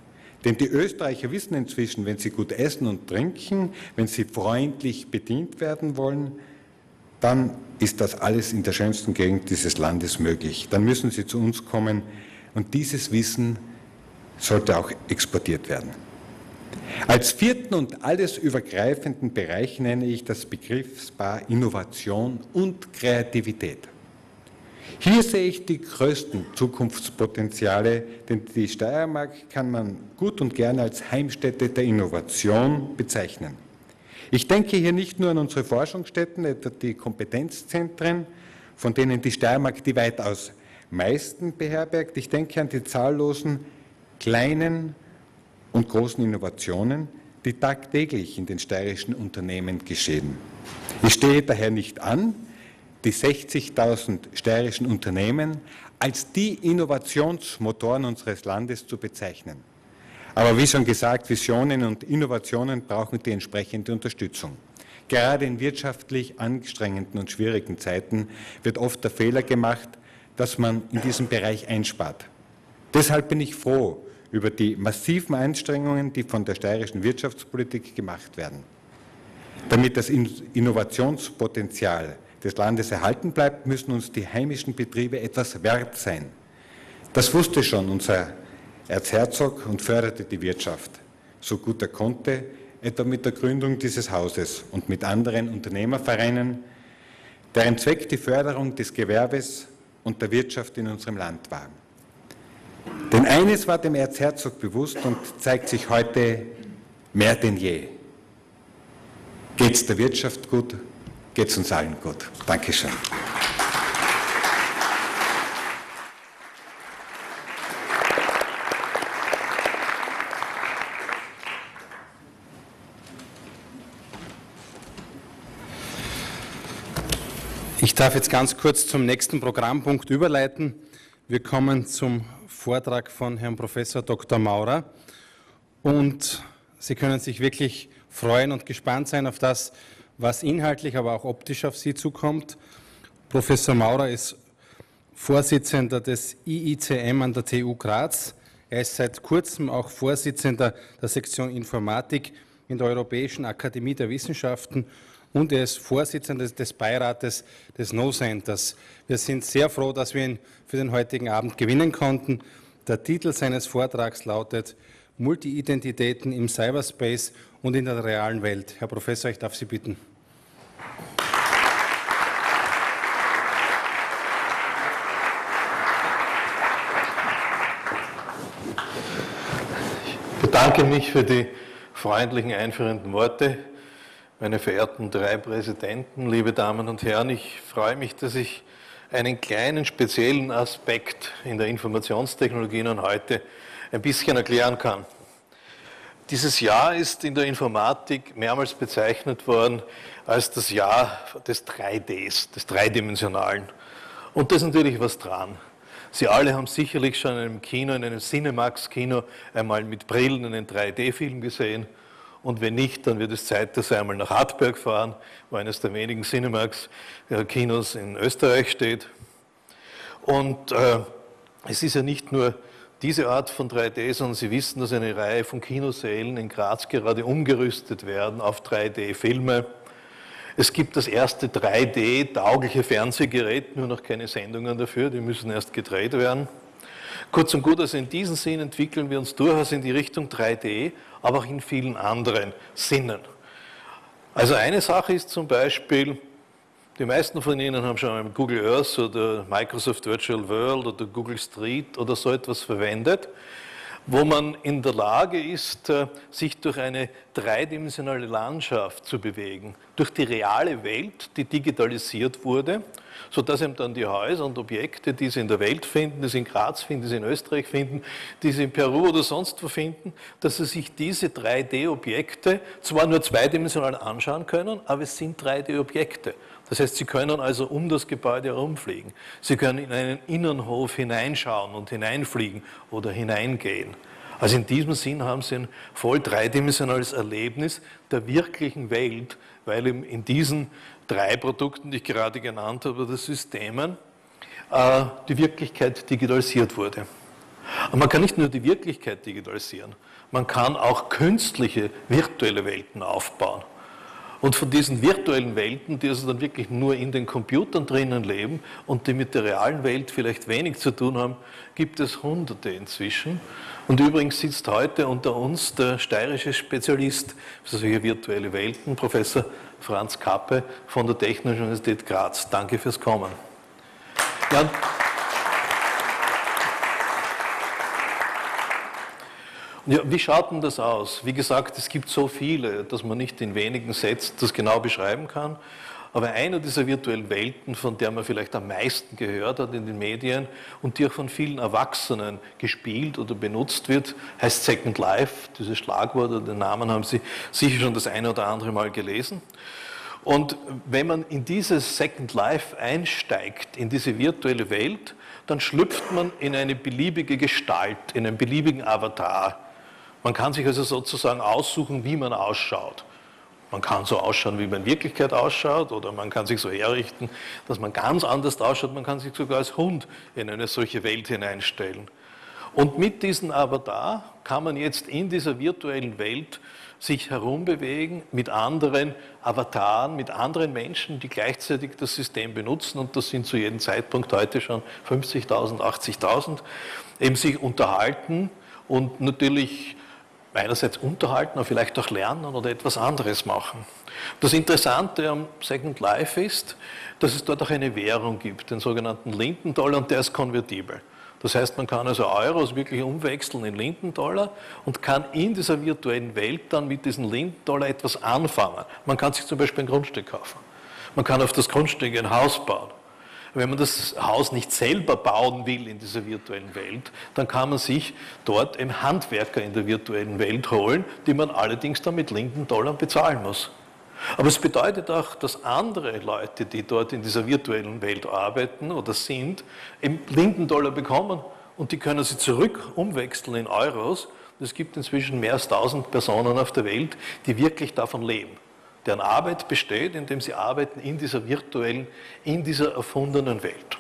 Speaker 5: Denn die Österreicher wissen inzwischen, wenn sie gut essen und trinken, wenn sie freundlich bedient werden wollen, dann ist das alles in der schönsten Gegend dieses Landes möglich. Dann müssen sie zu uns kommen und dieses Wissen sollte auch exportiert werden. Als vierten und alles übergreifenden Bereich nenne ich das Begriffspaar Innovation und Kreativität. Hier sehe ich die größten Zukunftspotenziale, denn die Steiermark kann man gut und gerne als Heimstätte der Innovation bezeichnen. Ich denke hier nicht nur an unsere Forschungsstätten, etwa die Kompetenzzentren, von denen die Steiermark die weitaus meisten beherbergt. Ich denke an die zahllosen kleinen und großen Innovationen, die tagtäglich in den steirischen Unternehmen geschehen. Ich stehe daher nicht an, die 60.000 steirischen Unternehmen als die Innovationsmotoren unseres Landes zu bezeichnen. Aber wie schon gesagt, Visionen und Innovationen brauchen die entsprechende Unterstützung. Gerade in wirtschaftlich anstrengenden und schwierigen Zeiten wird oft der Fehler gemacht, dass man in diesem Bereich einspart. Deshalb bin ich froh über die massiven Anstrengungen, die von der steirischen Wirtschaftspolitik gemacht werden. Damit das Innovationspotenzial des Landes erhalten bleibt, müssen uns die heimischen Betriebe etwas wert sein. Das wusste schon unser Erzherzog und förderte die Wirtschaft, so gut er konnte, etwa mit der Gründung dieses Hauses und mit anderen Unternehmervereinen, deren Zweck die Förderung des Gewerbes und der Wirtschaft in unserem Land war. Denn eines war dem Erzherzog bewusst und zeigt sich heute mehr denn je. Geht's der Wirtschaft gut, geht's uns allen gut. Dankeschön.
Speaker 1: Ich darf jetzt ganz kurz zum nächsten Programmpunkt überleiten. Wir kommen zum Vortrag von Herrn Professor Dr. Maurer und Sie können sich wirklich freuen und gespannt sein auf das, was inhaltlich, aber auch optisch auf Sie zukommt. Professor Maurer ist Vorsitzender des IICM an der TU Graz. Er ist seit kurzem auch Vorsitzender der Sektion Informatik in der Europäischen Akademie der Wissenschaften und er ist Vorsitzender des Beirates des No-Centers. Wir sind sehr froh, dass wir ihn für den heutigen Abend gewinnen konnten. Der Titel seines Vortrags lautet Multi-Identitäten im Cyberspace und in der realen Welt. Herr Professor, ich darf Sie bitten.
Speaker 6: Ich bedanke mich für die freundlichen einführenden Worte. Meine verehrten drei Präsidenten, liebe Damen und Herren, ich freue mich, dass ich einen kleinen speziellen Aspekt in der Informationstechnologie Ihnen heute ein bisschen erklären kann. Dieses Jahr ist in der Informatik mehrmals bezeichnet worden als das Jahr des 3Ds, des Dreidimensionalen. Und da ist natürlich was dran. Sie alle haben sicherlich schon in einem Kino, in einem Cinemax-Kino einmal mit Brillen einen 3D-Film gesehen. Und wenn nicht, dann wird es Zeit, dass Sie einmal nach Hartberg fahren, wo eines der wenigen Cinemax-Kinos in Österreich steht. Und es ist ja nicht nur diese Art von 3D, sondern Sie wissen, dass eine Reihe von Kinosälen in Graz gerade umgerüstet werden auf 3D-Filme. Es gibt das erste 3D-taugliche Fernsehgerät, nur noch keine Sendungen dafür, die müssen erst gedreht werden. Kurz und gut, also in diesem Sinn entwickeln wir uns durchaus in die Richtung 3D, aber auch in vielen anderen Sinnen. Also eine Sache ist zum Beispiel, die meisten von Ihnen haben schon mal Google Earth oder Microsoft Virtual World oder Google Street oder so etwas verwendet, wo man in der Lage ist, sich durch eine dreidimensionale Landschaft zu bewegen, durch die reale Welt, die digitalisiert wurde, sodass eben dann die Häuser und Objekte, die Sie in der Welt finden, die Sie in Graz finden, die Sie in Österreich finden, die Sie in Peru oder sonst wo finden, dass Sie sich diese 3D-Objekte zwar nur zweidimensional anschauen können, aber es sind 3D-Objekte. Das heißt, Sie können also um das Gebäude herumfliegen. Sie können in einen Innenhof hineinschauen und hineinfliegen oder hineingehen. Also in diesem Sinn haben Sie ein voll dreidimensionales Erlebnis der wirklichen Welt, weil eben in diesen drei Produkten, die ich gerade genannt habe, oder Systemen, die Wirklichkeit digitalisiert wurde. Aber man kann nicht nur die Wirklichkeit digitalisieren, man kann auch künstliche, virtuelle Welten aufbauen. Und von diesen virtuellen Welten, die also dann wirklich nur in den Computern drinnen leben und die mit der realen Welt vielleicht wenig zu tun haben, gibt es Hunderte inzwischen. Und übrigens sitzt heute unter uns der steirische Spezialist für solche virtuelle Welten, Professor Franz Kappe von der Technischen Universität Graz. Danke fürs Kommen. Ja, ja, wie schaut denn das aus? Wie gesagt, es gibt so viele, dass man nicht in wenigen Sätzen das genau beschreiben kann. Aber eine dieser virtuellen Welten, von der man vielleicht am meisten gehört hat in den Medien und die auch von vielen Erwachsenen gespielt oder benutzt wird, heißt Second Life. Dieses Schlagwort oder den Namen haben Sie sicher schon das eine oder andere Mal gelesen. Und wenn man in dieses Second Life einsteigt, in diese virtuelle Welt, dann schlüpft man in eine beliebige Gestalt, in einen beliebigen Avatar. Man kann sich also sozusagen aussuchen, wie man ausschaut. Man kann so ausschauen, wie man in Wirklichkeit ausschaut, oder man kann sich so herrichten, dass man ganz anders ausschaut. Man kann sich sogar als Hund in eine solche Welt hineinstellen. Und mit diesem Avatar kann man jetzt in dieser virtuellen Welt sich herumbewegen mit anderen Avataren, mit anderen Menschen, die gleichzeitig das System benutzen, und das sind zu jedem Zeitpunkt heute schon 50.000, 80.000, eben sich unterhalten und natürlich einerseits unterhalten, aber vielleicht auch lernen oder etwas anderes machen. Das Interessante am Second Life ist, dass es dort auch eine Währung gibt, den sogenannten Linden-Dollar, und der ist konvertibel. Das heißt, man kann also Euros wirklich umwechseln in Linden-Dollar und kann in dieser virtuellen Welt dann mit diesen Linden-Dollar etwas anfangen. Man kann sich zum Beispiel ein Grundstück kaufen. Man kann auf das Grundstück ein Haus bauen. Wenn man das Haus nicht selber bauen will in dieser virtuellen Welt, dann kann man sich dort einen Handwerker in der virtuellen Welt holen, die man allerdings dann mit Linden-Dollar bezahlen muss. Aber es bedeutet auch, dass andere Leute, die dort in dieser virtuellen Welt arbeiten oder sind, eben Linden-Dollar bekommen, und die können sie zurück umwechseln in Euros. Es gibt inzwischen mehr als 1000 Personen auf der Welt, die wirklich davon leben. Deren Arbeit besteht, indem sie arbeiten in dieser virtuellen, in dieser erfundenen Welt.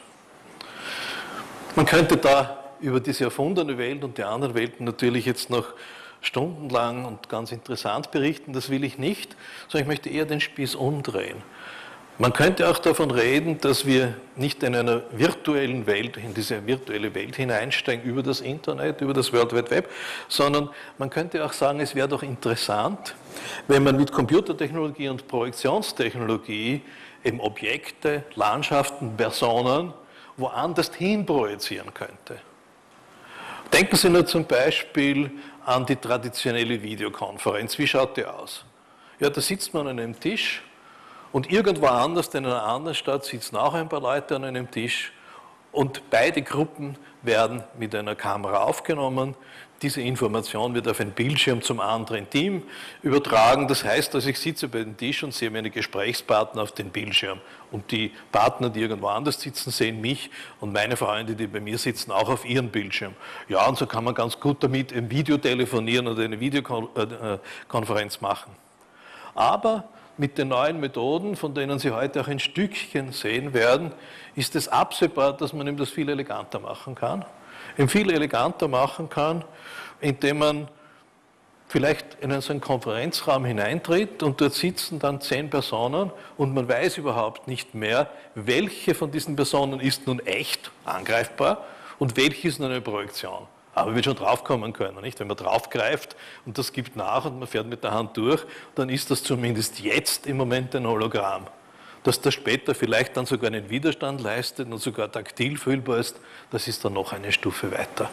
Speaker 6: Man könnte da über diese erfundene Welt und die anderen Welten natürlich jetzt noch stundenlang und ganz interessant berichten, das will ich nicht, sondern ich möchte eher den Spieß umdrehen. Man könnte auch davon reden, dass wir nicht in einer virtuellen Welt, in diese virtuelle Welt hineinsteigen über das Internet, über das World Wide Web, sondern man könnte auch sagen, es wäre doch interessant, wenn man mit Computertechnologie und Projektionstechnologie eben Objekte, Landschaften, Personen woanders hin projizieren könnte. Denken Sie nur zum Beispiel an die traditionelle Videokonferenz. Wie schaut die aus? Ja, da sitzt man an einem Tisch, und irgendwo anders, in einer anderen Stadt, sitzen auch ein paar Leute an einem Tisch, und beide Gruppen werden mit einer Kamera aufgenommen. Diese Information wird auf ein Bildschirm zum anderen Team übertragen. Das heißt, also ich sitze bei dem Tisch und sehe meine Gesprächspartner auf dem Bildschirm. Und die Partner, die irgendwo anders sitzen, sehen mich und meine Freunde, die bei mir sitzen, auch auf ihren Bildschirm. Ja, und so kann man ganz gut damit ein Video telefonieren oder eine Videokonferenz machen. Aber mit den neuen Methoden, von denen Sie heute auch ein Stückchen sehen werden, ist es absehbar, dass man eben das viel eleganter machen kann. Viel eleganter machen kann, indem man vielleicht in so einen Konferenzraum hineintritt und dort sitzen dann 10 Personen und man weiß überhaupt nicht mehr, welche von diesen Personen ist nun echt angreifbar und welche ist nur eine Projektion. Aber man wird schon draufkommen können, nicht? Wenn man draufgreift und das gibt nach und man fährt mit der Hand durch, dann ist das zumindest jetzt im Moment ein Hologramm. Dass das später vielleicht dann sogar einen Widerstand leistet und sogar taktil fühlbar ist, das ist dann noch eine Stufe weiter.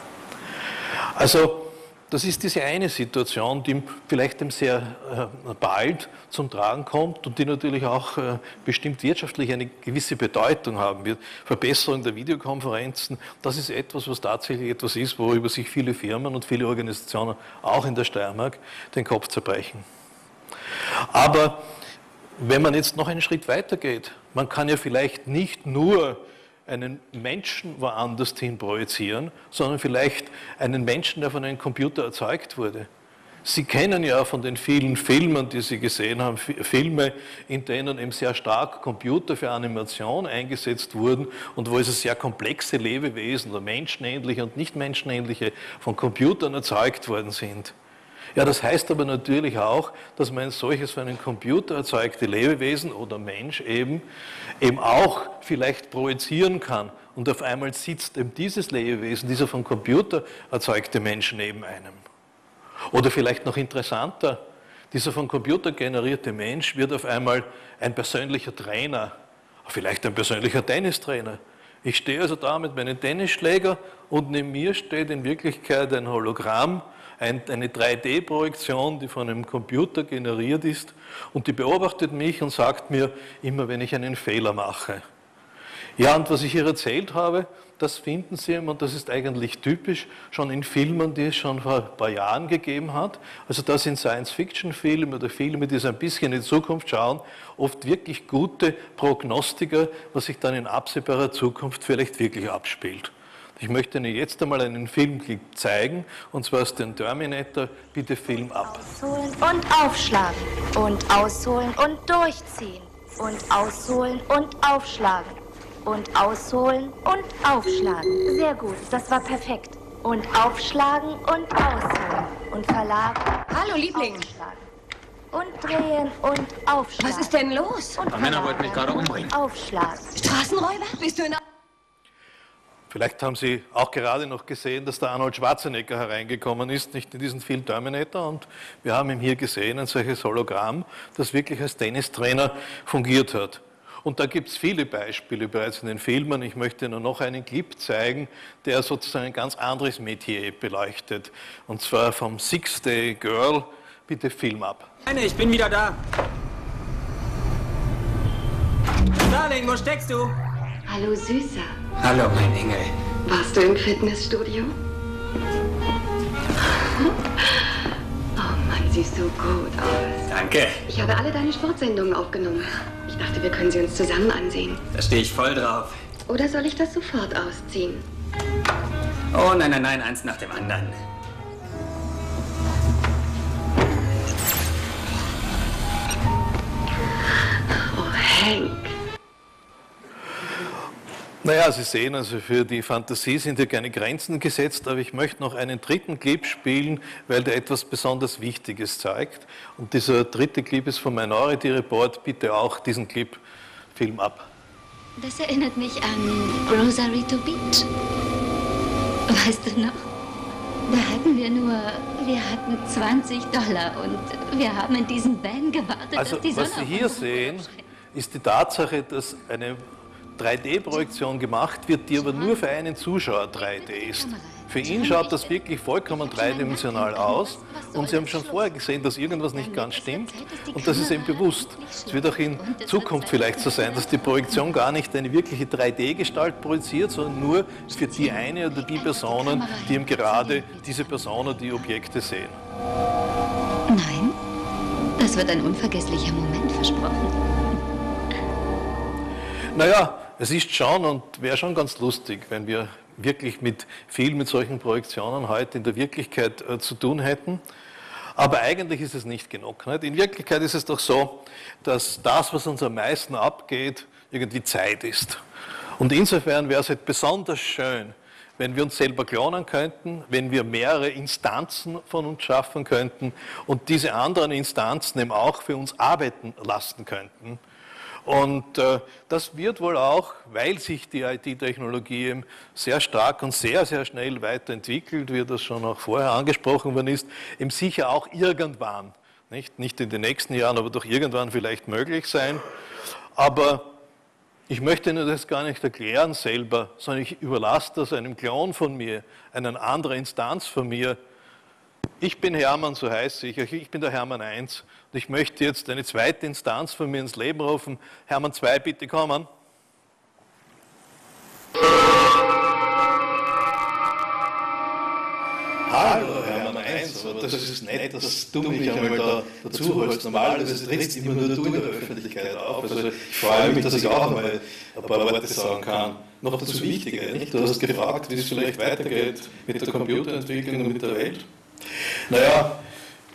Speaker 6: Also das ist diese eine Situation, die vielleicht sehr bald zum Tragen kommt und die natürlich auch bestimmt wirtschaftlich eine gewisse Bedeutung haben wird. Verbesserung der Videokonferenzen, das ist etwas, was tatsächlich etwas ist, worüber sich viele Firmen und viele Organisationen auch in der Steiermark den Kopf zerbrechen. Aber wenn man jetzt noch einen Schritt weiter geht, man kann ja vielleicht nicht nur einen Menschen woanders hin projizieren, sondern vielleicht einen Menschen, der von einem Computer erzeugt wurde. Sie kennen ja von den vielen Filmen, die Sie gesehen haben, Filme, in denen eben sehr stark Computer für Animation eingesetzt wurden und wo also sehr komplexe Lebewesen oder menschenähnliche und nicht menschenähnliche von Computern erzeugt worden sind. Ja, das heißt aber natürlich auch, dass man ein solches von einem Computer erzeugte Lebewesen oder Mensch eben auch vielleicht projizieren kann. Und auf einmal sitzt eben dieses Lebewesen, dieser vom Computer erzeugte Mensch neben einem. Oder vielleicht noch interessanter, dieser vom Computer generierte Mensch wird auf einmal ein persönlicher Trainer, vielleicht ein persönlicher Tennistrainer. Ich stehe also da mit meinem Tennisschläger und neben mir steht in Wirklichkeit ein Hologramm, eine 3D-Projektion, die von einem Computer generiert ist und die beobachtet mich und sagt mir immer, wenn ich einen Fehler mache. Ja, und was ich hier erzählt habe, das finden Sie, und das ist eigentlich typisch, schon in Filmen, die es schon vor ein paar Jahren gegeben hat. Also das sind Science-Fiction-Filme oder Filme, die so ein bisschen in die Zukunft schauen, oft wirklich gute Prognostiker, was sich dann in absehbarer Zukunft vielleicht wirklich abspielt. Ich möchte Ihnen jetzt einmal einen Filmclip zeigen, und zwar aus dem Terminator. Bitte Film ab.
Speaker 7: Ausholen und aufschlagen. Und ausholen und durchziehen. Und ausholen und aufschlagen. Und ausholen und aufschlagen. Sehr gut, das war perfekt. Und aufschlagen und ausholen. Und verlagern.
Speaker 8: Hallo, Liebling.
Speaker 7: Aufschlagen. Und drehen und aufschlagen.
Speaker 8: Was ist denn los?
Speaker 7: Und
Speaker 9: Männer wollten mich gerade umbringen.
Speaker 7: Aufschlagen.
Speaker 8: Straßenräuber? Bist du in...
Speaker 6: Vielleicht haben Sie auch gerade noch gesehen, dass der Arnold Schwarzenegger hereingekommen ist, nicht in diesen Film Terminator. Und wir haben ihn hier gesehen, ein solches Hologramm, das wirklich als Tennistrainer fungiert hat. Und da gibt es viele Beispiele bereits in den Filmen. Ich möchte Ihnen noch einen Clip zeigen, der sozusagen ein ganz anderes Metier beleuchtet. Und zwar vom Six Day Girl. Bitte Film ab.
Speaker 9: Ich bin wieder da. Darling, wo steckst du?
Speaker 10: Hallo, Süßer.
Speaker 9: Hallo, mein Engel.
Speaker 10: Warst du im Fitnessstudio? Oh Mann, siehst du gut aus.
Speaker 9: Danke.
Speaker 10: Ich habe alle deine Sportsendungen aufgenommen. Ich dachte, wir können sie uns zusammen ansehen.
Speaker 9: Da stehe ich voll drauf.
Speaker 10: Oder soll ich das sofort ausziehen?
Speaker 9: Oh, nein, nein, nein, eins nach dem anderen.
Speaker 10: Oh, Hank.
Speaker 6: Naja, Sie sehen, also für die Fantasie sind hier keine Grenzen gesetzt, aber ich möchte noch einen dritten Clip spielen, weil der etwas besonders Wichtiges zeigt. Und dieser dritte Clip ist vom Minority Report. Bitte auch diesen Clip, Film ab.
Speaker 11: Das erinnert mich an Rosarito Beach. Weißt du noch? Da hatten wir hatten $20 und wir haben in diesem Van gewartet,
Speaker 6: Also
Speaker 11: dass die Sonne
Speaker 6: was Sie hier sehen, ist die Tatsache, dass eine 3D-Projektion gemacht wird, die aber nur für einen Zuschauer 3D ist. Für ihn schaut das wirklich vollkommen dreidimensional aus und Sie haben schon vorher gesehen, dass irgendwas nicht ganz stimmt und das ist ihm bewusst. Es wird auch in Zukunft vielleicht so sein, dass die Projektion gar nicht eine wirkliche 3D-Gestalt projiziert, sondern nur für die eine oder die Personen, die eben gerade diese Person oder die Objekte sehen.
Speaker 11: Nein, das wird ein unvergesslicher Moment, versprochen.
Speaker 6: Naja, es ist schon und wäre schon ganz lustig, wenn wir wirklich viel mit solchen Projektionen heute in der Wirklichkeit zu tun hätten. Aber eigentlich ist es nicht genug. Nicht? In Wirklichkeit ist es doch so, dass das, was uns am meisten abgeht, irgendwie Zeit ist. Und insofern wäre es halt besonders schön, wenn wir uns selber klonen könnten, wenn wir mehrere Instanzen von uns schaffen könnten und diese anderen Instanzen eben auch für uns arbeiten lassen könnten. Und das wird wohl auch, weil sich die IT-Technologie eben sehr stark und sehr, sehr schnell weiterentwickelt, wie das schon auch vorher angesprochen worden ist, eben sicher auch irgendwann, nicht in den nächsten Jahren, aber doch irgendwann vielleicht möglich sein. Aber ich möchte Ihnen das gar nicht erklären selber, sondern ich überlasse das einem Klon von mir, einer anderen Instanz von mir. Ich bin Hermann, so heiße ich bin der Hermann 1 und ich möchte jetzt eine zweite Instanz von mir ins Leben rufen. Hermann 2, bitte kommen. Hallo Hermann 1, aber das ist nett, dass du mich einmal dazu holst. Normalerweise trittst immer nur du in der Öffentlichkeit auf. Also ich freue mich, dass ich auch einmal ein paar Worte sagen kann. Noch dazu wichtiger, nicht? Du hast gefragt, wie es vielleicht weitergeht mit der Computerentwicklung und mit der Welt. Naja,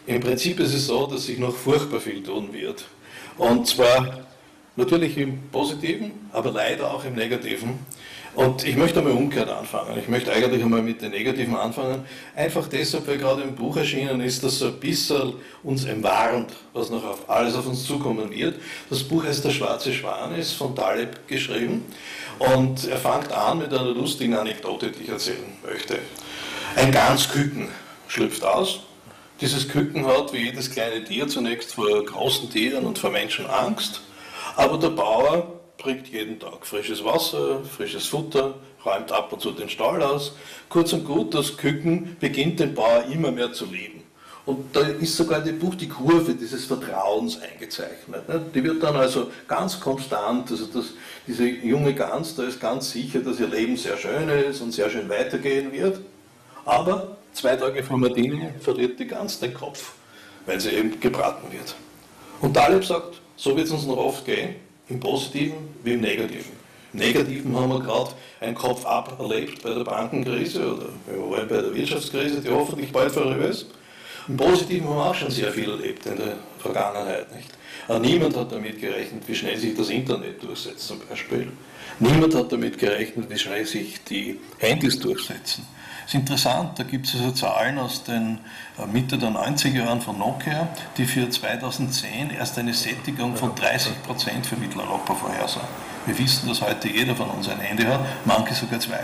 Speaker 6: Im Prinzip ist es so, dass sich noch furchtbar viel tun wird. Und zwar natürlich im Positiven, aber leider auch im Negativen. Und ich möchte einmal umgekehrt anfangen. Ich möchte eigentlich einmal mit den Negativen anfangen. Einfach deshalb, weil gerade im Buch erschienen ist, dass so ein bisschen uns warnt, was noch alles auf uns zukommen wird. Das Buch heißt Der schwarze Schwan, ist von Taleb geschrieben. Und er fängt an mit einer lustigen Anekdote, die ich erzählen möchte. Ein Gansküken schlüpft aus. Dieses Küken hat, wie jedes kleine Tier, zunächst vor großen Tieren und vor Menschen Angst. Aber der Bauer bringt jeden Tag frisches Wasser, frisches Futter, räumt ab und zu den Stall aus. Kurz und gut, das Küken beginnt den Bauer immer mehr zu lieben. Und da ist sogar im Buch die Kurve dieses Vertrauens eingezeichnet. Die wird dann also ganz konstant, also diese junge Gans, da ist ganz sicher, dass ihr Leben sehr schön ist und sehr schön weitergehen wird. Aber 2 Tage vor Martini verliert die Gans den Kopf, weil sie eben gebraten wird. Und Taleb sagt, so wird es uns noch oft gehen, im Positiven wie im Negativen. Im Negativen haben wir gerade einen Kopf ab erlebt bei der Bankenkrise oder bei der Wirtschaftskrise, die hoffentlich bald vorüber ist. Im Positiven haben wir auch schon sehr viel erlebt in der Vergangenheit. Nicht? Aber niemand hat damit gerechnet, wie schnell sich das Internet durchsetzt zum Beispiel. Niemand hat damit gerechnet, wie schnell sich die Handys durchsetzen. Das ist interessant, da gibt es also Zahlen aus den Mitte der 90er Jahren von Nokia, die für 2010 erst eine Sättigung von 30% für Mitteleuropa vorhersagen. Wir wissen, dass heute jeder von uns ein Handy hat, manche sogar 2.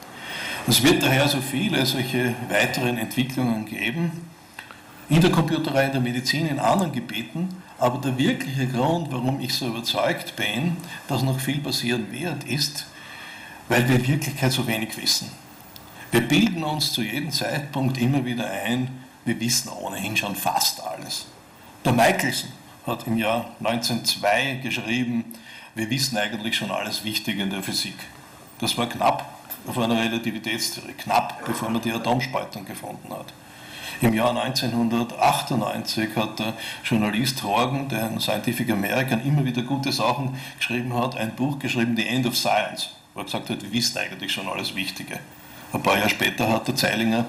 Speaker 6: Es wird daher so viele solche weiteren Entwicklungen geben, in der Computerei, in der Medizin, in anderen Gebieten, aber der wirkliche Grund, warum ich so überzeugt bin, dass noch viel passieren wird, ist, weil wir in Wirklichkeit so wenig wissen. Wir bilden uns zu jedem Zeitpunkt immer wieder ein, wir wissen ohnehin schon fast alles. Der Michelson hat im Jahr 1902 geschrieben, wir wissen eigentlich schon alles Wichtige in der Physik. Das war knapp auf einer Relativitätstheorie, knapp bevor man die Atomspaltung gefunden hat. Im Jahr 1998 hat der Journalist Horgan, der in Scientific American immer wieder gute Sachen geschrieben hat, ein Buch geschrieben, The End of Science, wo er gesagt hat, wir wissen eigentlich schon alles Wichtige. Ein paar Jahre später hat der Zeilinger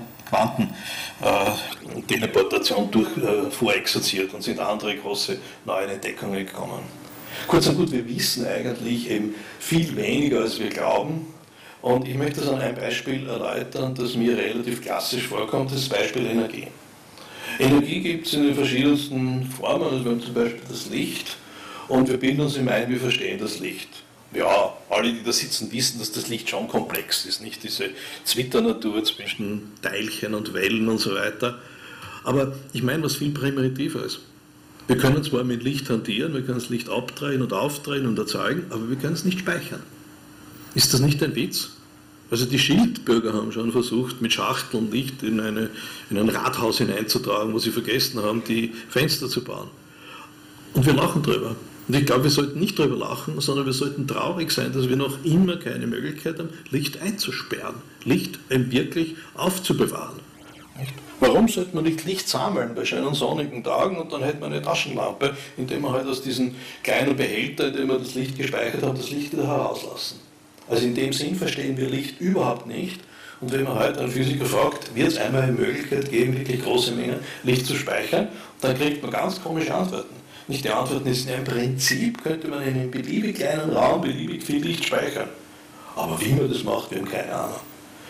Speaker 6: Quantenteleportation vorexerziert und sind andere große neue Entdeckungen gekommen. Kurz und gut, wir wissen eigentlich eben viel weniger, als wir glauben. Und ich möchte das an einem Beispiel erläutern, das mir relativ klassisch vorkommt, das Beispiel Energie. Energie gibt es in den verschiedensten Formen, also wir haben zum Beispiel das Licht und wir bilden uns immer ein, wir verstehen das Licht. Ja, alle, die da sitzen, wissen, dass das Licht schon komplex ist, nicht diese Zwitternatur zwischen Teilchen und Wellen und so weiter. Aber ich meine was viel Primitiveres. Wir können zwar mit Licht hantieren, wir können das Licht abdrehen und aufdrehen und erzeugen, aber wir können es nicht speichern. Ist das nicht ein Witz? Also die Schildbürger haben schon versucht, mit Schachteln Licht in ein Rathaus hineinzutragen, wo sie vergessen haben, die Fenster zu bauen. Und wir lachen drüber. Und ich glaube, wir sollten nicht darüber lachen, sondern wir sollten traurig sein, dass wir noch immer keine Möglichkeit haben, Licht einzusperren, Licht wirklich aufzubewahren. Warum sollte man nicht Licht sammeln bei schönen sonnigen Tagen und dann hätte man eine Taschenlampe, indem man halt aus diesem kleinen Behälter, in dem man das Licht gespeichert hat, das Licht wieder herauslassen. Also in dem Sinn verstehen wir Licht überhaupt nicht. Und wenn man heute einen Physiker fragt, wird es einmal eine Möglichkeit geben, wirklich große Mengen Licht zu speichern, dann kriegt man ganz komische Antworten. Nicht die Antworten ist, im Prinzip könnte man in einem beliebig kleinen Raum beliebig viel Licht speichern. Aber wie man das macht, wir haben keine Ahnung.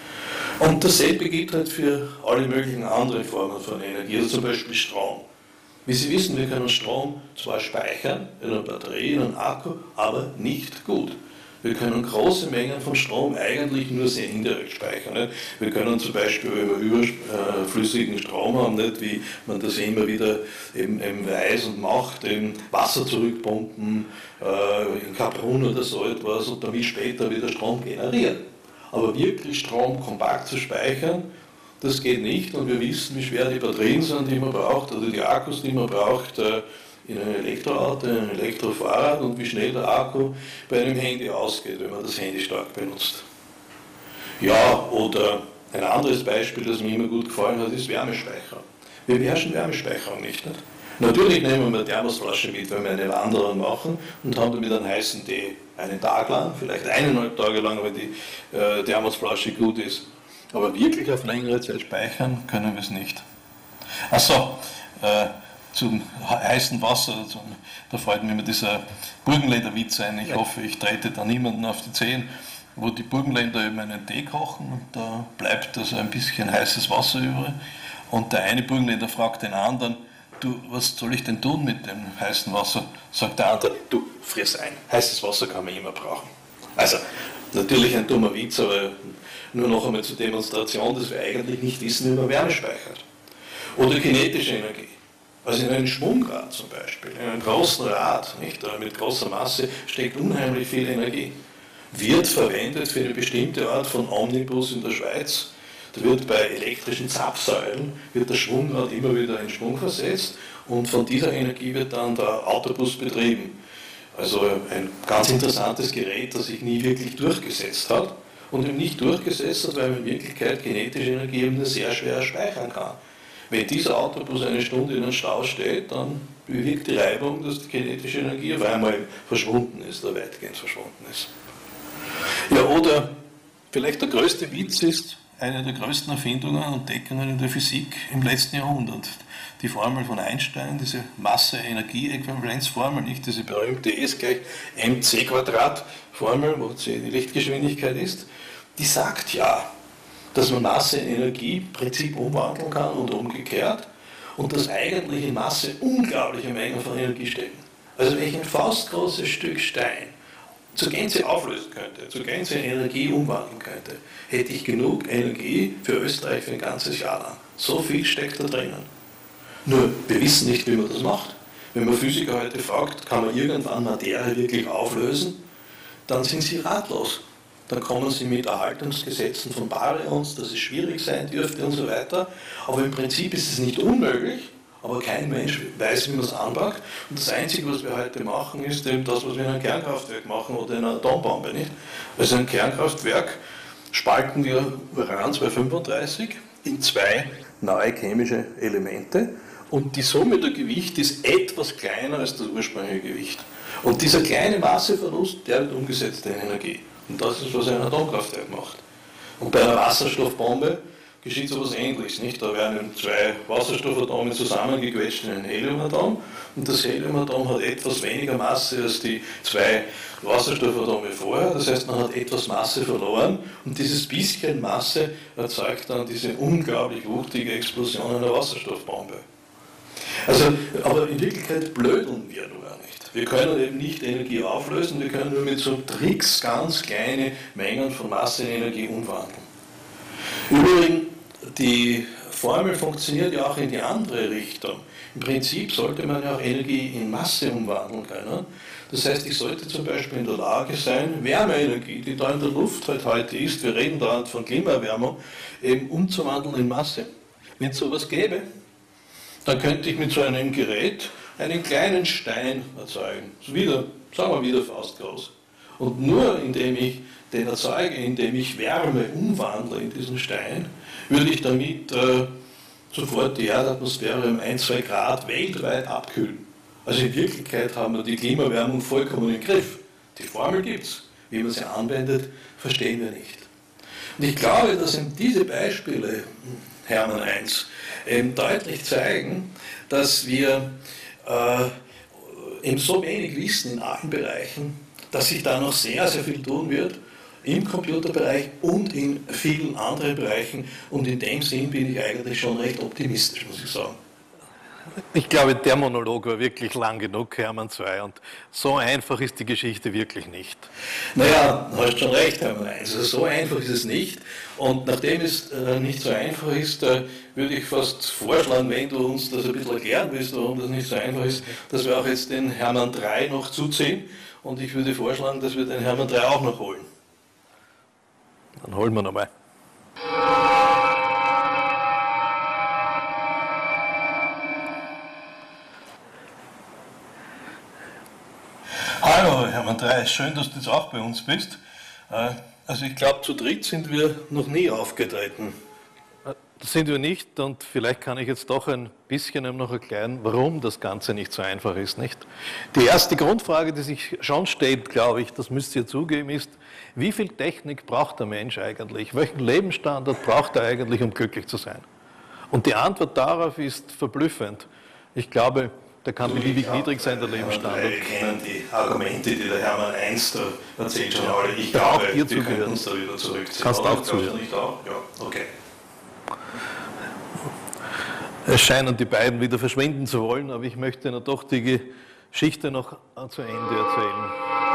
Speaker 6: Und dasselbe gilt halt für alle möglichen anderen Formen von Energie, also zum Beispiel Strom. Wie Sie wissen, wir können Strom zwar speichern, in einer Batterie, in einem Akku, aber nicht gut. Wir können große Mengen von Strom eigentlich nur sehr indirekt speichern. Nicht? Wir können zum Beispiel, wenn wir überflüssigen Strom haben, nicht, wie man das immer wieder eben weiß und macht, eben Wasser zurückpumpen, in Kaprun oder so etwas und damit später wieder Strom generieren. Aber wirklich Strom kompakt zu speichern, das geht nicht und wir wissen, wie schwer die Batterien sind, die man braucht, oder die Akkus, die man braucht, in einem Elektroauto, in einem Elektrofahrrad und wie schnell der Akku bei einem Handy ausgeht, wenn man das Handy stark benutzt. Ja, oder ein anderes Beispiel, das mir immer gut gefallen hat, ist Wärmespeicher. Wir beherrschen Wärmespeicherung nicht. Natürlich nehmen wir eine Thermosflasche mit, wenn wir eine Wanderung machen und haben damit einen heißen Tee einen Tag lang, vielleicht 1,5 Tage lang, wenn die Thermosflasche gut ist. Aber wirklich auf längere Zeit speichern können wir es nicht. Achso, zum heißen Wasser, da fällt mir immer dieser Burgenländerwitz ein, ich hoffe, ich trete da niemanden auf die Zehen, wo die Burgenländer eben einen Tee kochen und da bleibt also ein bisschen heißes Wasser übrig und der eine Burgenländer fragt den anderen, du, was soll ich denn tun mit dem heißen Wasser? Sagt der andere, du, friss ein, heißes Wasser kann man immer brauchen. Also, natürlich ein dummer Witz, aber nur noch einmal zur Demonstration, dass wir eigentlich nicht wissen, wie man Wärme speichert. Oder kinetische Energie. Also in einem Schwungrad zum Beispiel, in einem großen Rad, nicht, mit großer Masse, steckt unheimlich viel Energie. Wird verwendet für eine bestimmte Art von Omnibus in der Schweiz. Da wird bei elektrischen Zapfsäulen wird das Schwungrad immer wieder in Schwung versetzt und von dieser Energie wird dann der Autobus betrieben. Also ein ganz interessantes Gerät, das sich nie wirklich durchgesetzt hat und eben nicht durchgesetzt hat, weil man in Wirklichkeit kinetische Energie eben sehr schwer speichern kann. Wenn dieser Autobus eine Stunde in einem Stau steht, dann bewirkt die Reibung, dass die kinetische Energie auf einmal verschwunden ist, oder weitgehend verschwunden ist. Ja, oder vielleicht der größte Witz ist eine der größten Erfindungen und Entdeckungen in der Physik im letzten Jahrhundert. Die Formel von Einstein, diese Masse-Energie-Äquivalenzformel, nicht diese berühmte E ist gleich mc²-Formel, wo c die Lichtgeschwindigkeit ist, die sagt ja, dass man Masse in Energie im Prinzip umwandeln kann und umgekehrt und dass eigentlich in Masse unglaubliche Mengen von Energie stecken. Also wenn ich ein faustgroßes Stück Stein zur Gänze auflösen könnte, zur Gänze in Energie umwandeln könnte, hätte ich genug Energie für Österreich für ein ganzes Jahr lang. So viel steckt da drinnen. Nur, wir wissen nicht, wie man das macht. Wenn man Physiker heute fragt, kann man irgendwann Materie wirklich auflösen, dann sind sie ratlos. Dann kommen sie mit Erhaltungsgesetzen von Baryons, dass es schwierig sein dürfte und so weiter. Aber im Prinzip ist es nicht unmöglich, aber kein Mensch weiß, wie man es anpackt. Und das Einzige, was wir heute machen, ist eben das, was wir in einem Kernkraftwerk machen oder in einer Atombombe. Nicht? Also in einem Kernkraftwerk spalten wir Uran-235 in zwei neue chemische Elemente und die Summe der Gewichte ist etwas kleiner als das ursprüngliche Gewicht. Und dieser kleine Masseverlust, der wird umgesetzt in Energie. Und das ist, was ein Atomkraftwerk macht. Und bei einer Wasserstoffbombe geschieht so etwas Ähnliches. Nicht? Da werden zwei Wasserstoffatome zusammengequetscht in ein Heliumatom und das Heliumatom hat etwas weniger Masse als die zwei Wasserstoffatome vorher. Das heißt, man hat etwas Masse verloren und dieses bisschen Masse erzeugt dann diese unglaublich wuchtige Explosion einer Wasserstoffbombe. Also, aber in Wirklichkeit blödeln wir nur nicht. Wir können eben nicht Energie auflösen, wir können nur mit so Tricks ganz kleine Mengen von Masse in Energie umwandeln. Übrigens, die Formel funktioniert ja auch in die andere Richtung. Im Prinzip sollte man ja auch Energie in Masse umwandeln können. Das heißt, ich sollte zum Beispiel in der Lage sein, Wärmeenergie, die da in der Luft halt heute ist, wir reden da von Klimaerwärmung, eben umzuwandeln in Masse. Wenn es sowas gäbe, dann könnte ich mit so einem Gerät einen kleinen Stein erzeugen. Sagen wir wieder faustgroß. Und nur indem ich den erzeuge, indem ich Wärme umwandle in diesen Stein, würde ich damit sofort die Erdatmosphäre um 1-2 Grad weltweit abkühlen. Also in Wirklichkeit haben wir die Klimaerwärmung vollkommen im Griff. Die Formel gibt es. Wie man sie anwendet, verstehen wir nicht. Und ich glaube, dass eben diese Beispiele, Hermann 1, eben deutlich zeigen, dass wir eben so wenig wissen in allen Bereichen, dass sich da noch sehr, sehr viel tun wird im Computerbereich und in vielen anderen Bereichen. Und in dem Sinn bin ich eigentlich schon recht optimistisch, muss ich sagen. Ich glaube, der Monolog war wirklich lang genug, Hermann 2, und so einfach ist die Geschichte wirklich nicht.
Speaker 3: Naja, du hast schon recht, Hermann 1. Also so einfach ist es nicht. Und nachdem es nicht so einfach ist, würde ich fast vorschlagen, wenn du uns das ein bisschen erklären willst, warum das nicht so einfach ist, dass wir auch jetzt den Hermann 3 noch zuziehen. Und ich würde vorschlagen, dass wir den Hermann 3 auch noch holen.
Speaker 6: Dann holen wir nochmal. Hallo Hermann 3, schön, dass du jetzt auch bei uns bist. Also ich glaube, zu dritt sind wir noch nie aufgetreten. Das sind wir nicht, und vielleicht kann ich jetzt doch ein bisschen noch erklären, warum das Ganze nicht so einfach ist, nicht? Die erste Grundfrage, die sich schon stellt, glaube ich, das müsst ihr zugeben, ist, wie viel Technik braucht der Mensch eigentlich? Welchen Lebensstandard braucht er eigentlich, um glücklich zu sein? Und die Antwort darauf ist verblüffend. Ich glaube, der kann beliebig niedrig sein, der Lebensstandard.
Speaker 12: Wir kennen die Argumente, die der Hermann Einst erzählt schon alle. Ich glaube, wir könnten uns da wieder zurückziehen.
Speaker 6: Kannst du auch zuhören?
Speaker 12: Nicht auch? Ja, okay.
Speaker 6: Es scheinen die beiden wieder verschwinden zu wollen, aber ich möchte Ihnen doch die Geschichte noch zu Ende erzählen.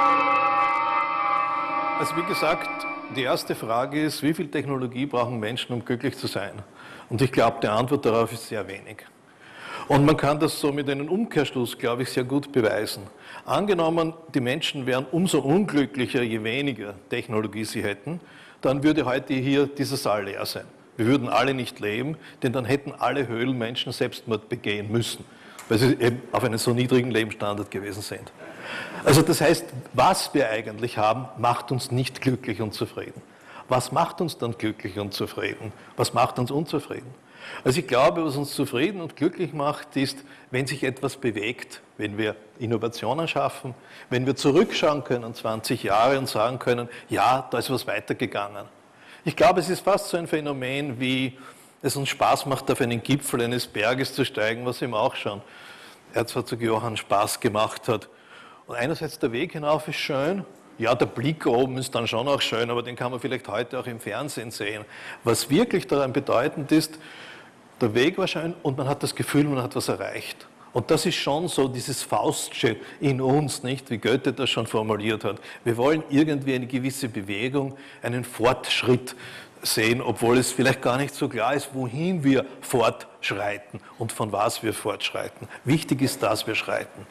Speaker 6: Also wie gesagt, die erste Frage ist, wie viel Technologie brauchen Menschen, um glücklich zu sein? Und ich glaube, die Antwort darauf ist sehr wenig. Und man kann das so mit einem Umkehrschluss, glaube ich, sehr gut beweisen. Angenommen, die Menschen wären umso unglücklicher, je weniger Technologie sie hätten, dann würde heute hier dieser Saal leer sein. Wir würden alle nicht leben, denn dann hätten alle Höhlenmenschen Selbstmord begehen müssen, weil sie eben auf einem so niedrigen Lebensstandard gewesen sind. Also das heißt, was wir eigentlich haben, macht uns nicht glücklich und zufrieden. Was macht uns dann glücklich und zufrieden? Was macht uns unzufrieden? Also ich glaube, was uns zufrieden und glücklich macht, ist, wenn sich etwas bewegt, wenn wir Innovationen schaffen, wenn wir zurückschauen können 20 Jahre und sagen können, ja, da ist was weitergegangen. Ich glaube, es ist fast so ein Phänomen, wie es uns Spaß macht, auf einen Gipfel eines Berges zu steigen, was ihm auch schon Erzherzog Johann Spaß gemacht hat. Und einerseits der Weg hinauf ist schön, ja, der Blick oben ist dann schon auch schön, aber den kann man vielleicht heute auch im Fernsehen sehen. Was wirklich daran bedeutend ist, der Weg war schön und man hat das Gefühl, man hat was erreicht. Und das ist schon so dieses Faustsche in uns, nicht, wie Goethe das schon formuliert hat. Wir wollen irgendwie eine gewisse Bewegung, einen Fortschritt sehen, obwohl es vielleicht gar nicht so klar ist, wohin wir fortschreiten und von was wir fortschreiten. Wichtig ist, dass wir schreiten.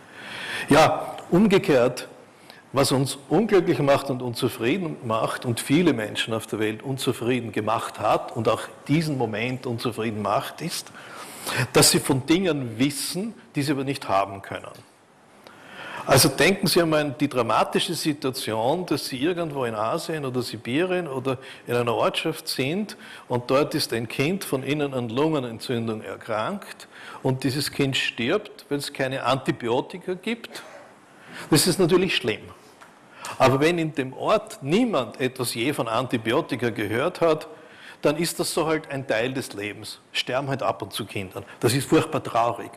Speaker 6: Ja, umgekehrt, was uns unglücklich macht und unzufrieden macht und viele Menschen auf der Welt unzufrieden gemacht hat und auch diesen Moment unzufrieden macht, ist, dass sie von Dingen wissen, die sie aber nicht haben können. Also denken Sie einmal an die dramatische Situation, dass Sie irgendwo in Asien oder Sibirien oder in einer Ortschaft sind und dort ist ein Kind von Ihnen an Lungenentzündung erkrankt und dieses Kind stirbt, weil es keine Antibiotika gibt. Das ist natürlich schlimm. Aber wenn in dem Ort niemand etwas je von Antibiotika gehört hat, dann ist das so halt ein Teil des Lebens. Sterben halt ab und zu Kinder. Das ist furchtbar traurig.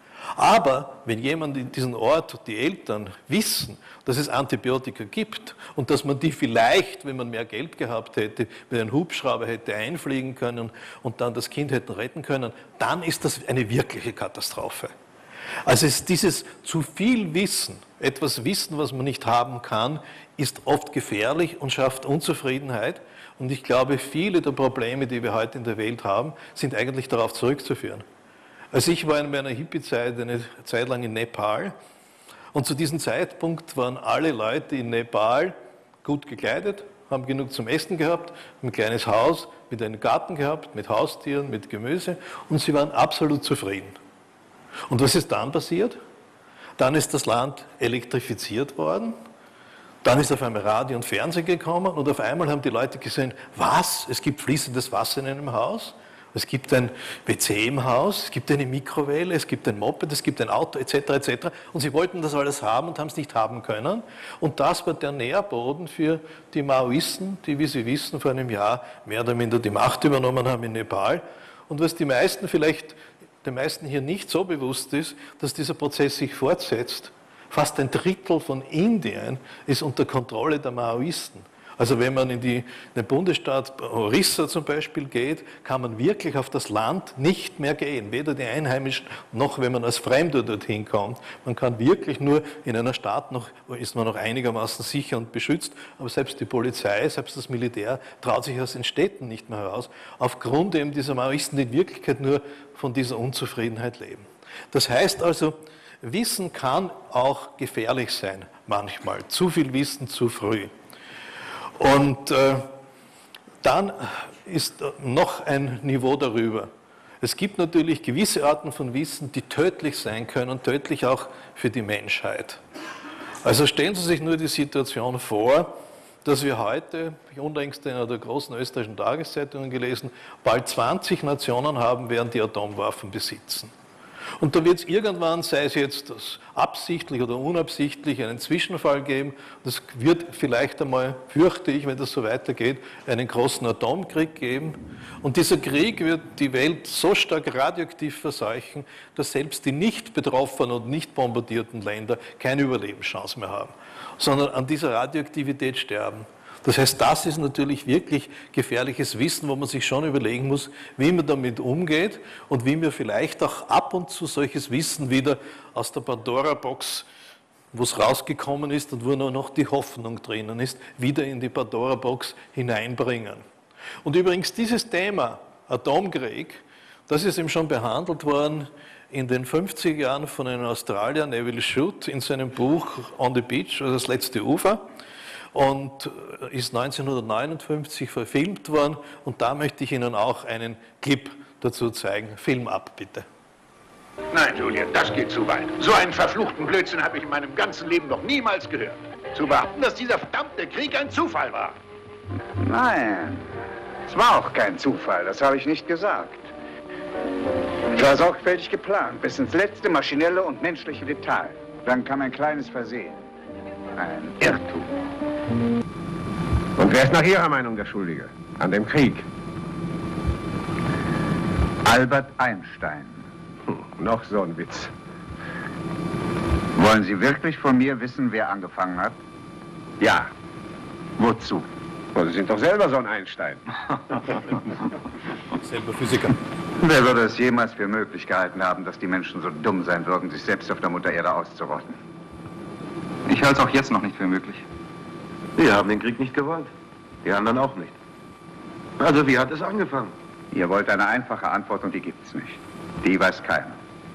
Speaker 6: Aber wenn jemand in diesem Ort, die Eltern, wissen, dass es Antibiotika gibt und dass man die vielleicht, wenn man mehr Geld gehabt hätte, mit einem Hubschrauber hätte einfliegen können und dann das Kind hätten retten können, dann ist das eine wirkliche Katastrophe. Also dieses zu viel Wissen, etwas Wissen, was man nicht haben kann, ist oft gefährlich und schafft Unzufriedenheit. Und ich glaube, viele der Probleme, die wir heute in der Welt haben, sind eigentlich darauf zurückzuführen. Also ich war in meiner Hippie-Zeit eine Zeit lang in Nepal und zu diesem Zeitpunkt waren alle Leute in Nepal gut gekleidet, haben genug zum Essen gehabt, ein kleines Haus mit einem Garten gehabt, mit Haustieren, mit Gemüse und sie waren absolut zufrieden. Und was ist dann passiert? Dann ist das Land elektrifiziert worden. Dann ist auf einmal Radio und Fernsehen gekommen und auf einmal haben die Leute gesehen, was? Es gibt fließendes Wasser in einem Haus, es gibt ein WC im Haus, es gibt eine Mikrowelle, es gibt ein Moped, es gibt ein Auto etc. etc. Und sie wollten das alles haben und haben es nicht haben können. Und das war der Nährboden für die Maoisten, die, wie Sie wissen, vor einem Jahr mehr oder minder die Macht übernommen haben in Nepal. Und was die meisten vielleicht, den meisten hier nicht so bewusst ist, dass dieser Prozess sich fortsetzt. Fast ein Drittel von Indien ist unter Kontrolle der Maoisten. Also wenn man in den Bundesstaat Orissa zum Beispiel geht, kann man wirklich auf das Land nicht mehr gehen. Weder die Einheimischen, noch wenn man als Fremder dorthin kommt. Man kann wirklich nur in einer Stadt ist man noch einigermaßen sicher und beschützt, aber selbst die Polizei, selbst das Militär traut sich aus den Städten nicht mehr heraus, aufgrund eben dieser Maoisten, die in Wirklichkeit nur von dieser Unzufriedenheit leben. Das heißt also, Wissen kann auch gefährlich sein, manchmal. Zu viel Wissen zu früh. Und dann ist noch ein Niveau darüber. Es gibt natürlich gewisse Arten von Wissen, die tödlich sein können, tödlich auch für die Menschheit. Also stellen Sie sich nur die Situation vor, dass wir heute, ich unlängst in einer der großen österreichischen Tageszeitungen gelesen, bald 20 Nationen haben, werden die Atomwaffen besitzen. Und da wird es irgendwann, sei es jetzt das absichtlich oder unabsichtlich, einen Zwischenfall geben. Das wird vielleicht einmal, fürchte ich, wenn das so weitergeht, einen großen Atomkrieg geben. Und dieser Krieg wird die Welt so stark radioaktiv verseuchen, dass selbst die nicht betroffenen und nicht bombardierten Länder keine Überlebenschance mehr haben, sondern an dieser Radioaktivität sterben. Das heißt, das ist natürlich wirklich gefährliches Wissen, wo man sich schon überlegen muss, wie man damit umgeht und wie man vielleicht auch ab und zu solches Wissen wieder aus der Pandora-Box, wo es rausgekommen ist und wo nur noch die Hoffnung drinnen ist, wieder in die Pandora-Box hineinbringen. Und übrigens dieses Thema Atomkrieg, das ist eben schon behandelt worden in den 50er Jahren von einem Australier, Neville Shute, in seinem Buch On the Beach, also das letzte Ufer. Und ist 1959 verfilmt worden. Und da möchte ich Ihnen auch einen Clip dazu zeigen. Film ab, bitte.
Speaker 13: Nein, Julian, das geht zu weit. So einen verfluchten Blödsinn habe ich in meinem ganzen Leben noch niemals gehört. Zu behaupten, dass dieser verdammte Krieg ein Zufall war.
Speaker 14: Nein, es war auch kein Zufall, das habe ich nicht gesagt. Es war sorgfältig geplant, bis ins letzte maschinelle und menschliche Detail. Dann kam ein kleines Versehen. Ein Irrtum.
Speaker 13: Und wer ist nach Ihrer Meinung der Schuldige an dem Krieg?
Speaker 14: Albert Einstein.
Speaker 13: Noch so ein Witz.
Speaker 14: Wollen Sie wirklich von mir wissen, wer angefangen hat?
Speaker 13: Ja.
Speaker 14: Wozu?
Speaker 13: Sie sind doch selber so ein Einstein.
Speaker 6: Selber Physiker.
Speaker 14: Wer würde es jemals für möglich gehalten haben, dass die Menschen so dumm sein würden, sich selbst auf der Mutter Erde auszurotten?
Speaker 15: Ich halte es auch jetzt noch nicht für möglich.
Speaker 13: Wir haben den Krieg nicht gewollt. Die anderen auch nicht. Also wie hat es angefangen?
Speaker 14: Ihr wollt eine einfache Antwort und die gibt's nicht. Die weiß keiner.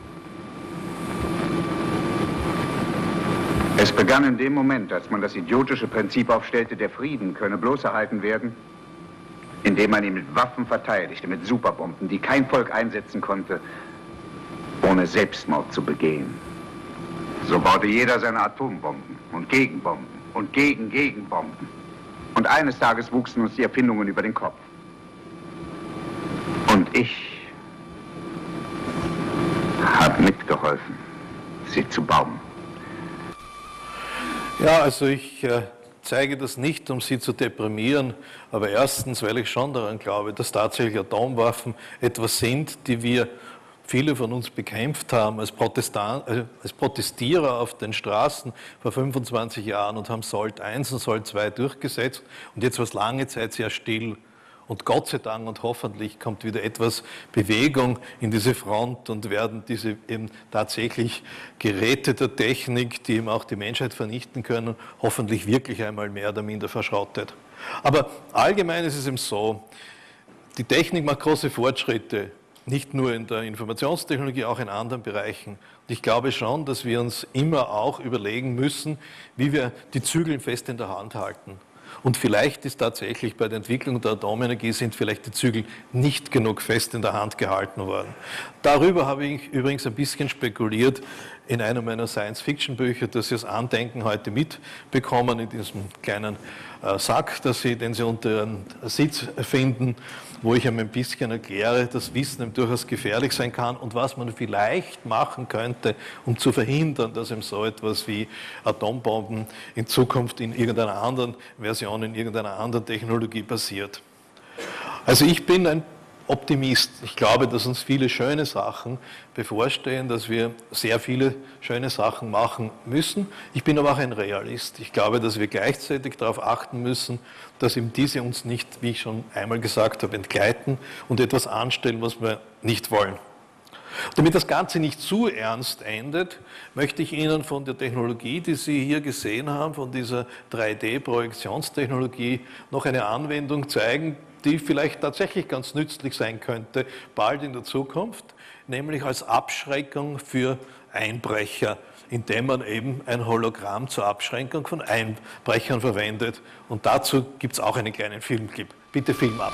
Speaker 14: Es begann in dem Moment, als man das idiotische Prinzip aufstellte, der Frieden könne bloß erhalten werden, indem man ihn mit Waffen verteidigte, mit Superbomben, die kein Volk einsetzen konnte, ohne Selbstmord zu begehen. So baute jeder seine Atombomben und Gegenbomben und Gegenbomben. Und eines Tages wuchsen uns die Erfindungen über den Kopf. Und ich habe mitgeholfen, sie zu bauen.
Speaker 6: Ja, also ich zeige das nicht, um Sie zu deprimieren, aber erstens, weil ich schon daran glaube, dass tatsächlich Atomwaffen etwas sind, die wir, viele von uns, bekämpft haben als Protestierer auf den Straßen vor 25 Jahren und haben Sold I und Sold II durchgesetzt. Und jetzt war es lange Zeit sehr still. Und Gott sei Dank und hoffentlich kommt wieder etwas Bewegung in diese Front und werden diese eben tatsächlich Geräte der Technik, die eben auch die Menschheit vernichten können, hoffentlich wirklich einmal mehr oder minder verschrottet. Aber allgemein ist es eben so, die Technik macht große Fortschritte, nicht nur in der Informationstechnologie, auch in anderen Bereichen. Und ich glaube schon, dass wir uns immer auch überlegen müssen, wie wir die Zügel fest in der Hand halten. Und vielleicht ist tatsächlich bei der Entwicklung der Atomenergie sind vielleicht die Zügel nicht genug fest in der Hand gehalten worden. Darüber habe ich übrigens ein bisschen spekuliert in einem meiner Science-Fiction-Bücher, das Sie als Andenken heute mitbekommen, in diesem kleinen Sack, den Sie unter Ihren Sitz finden, wo ich ein bisschen erkläre, dass Wissen durchaus gefährlich sein kann und was man vielleicht machen könnte, um zu verhindern, dass eben so etwas wie Atombomben in Zukunft in irgendeiner anderen Version, in irgendeiner anderen Technologie passiert. Also ich bin ein Optimist. Ich glaube, dass uns viele schöne Sachen bevorstehen, dass wir sehr viele schöne Sachen machen müssen. Ich bin aber auch ein Realist. Ich glaube, dass wir gleichzeitig darauf achten müssen, dass eben diese uns nicht, wie ich schon einmal gesagt habe, entgleiten und etwas anstellen, was wir nicht wollen. Damit das Ganze nicht zu ernst endet, möchte ich Ihnen von der Technologie, die Sie hier gesehen haben, von dieser 3D-Projektionstechnologie, noch eine Anwendung zeigen, die vielleicht tatsächlich ganz nützlich sein könnte, bald in der Zukunft, nämlich als Abschreckung für Einbrecher, indem man eben ein Hologramm zur Abschreckung von Einbrechern verwendet. Und dazu gibt es auch einen kleinen Filmclip. Bitte Film ab.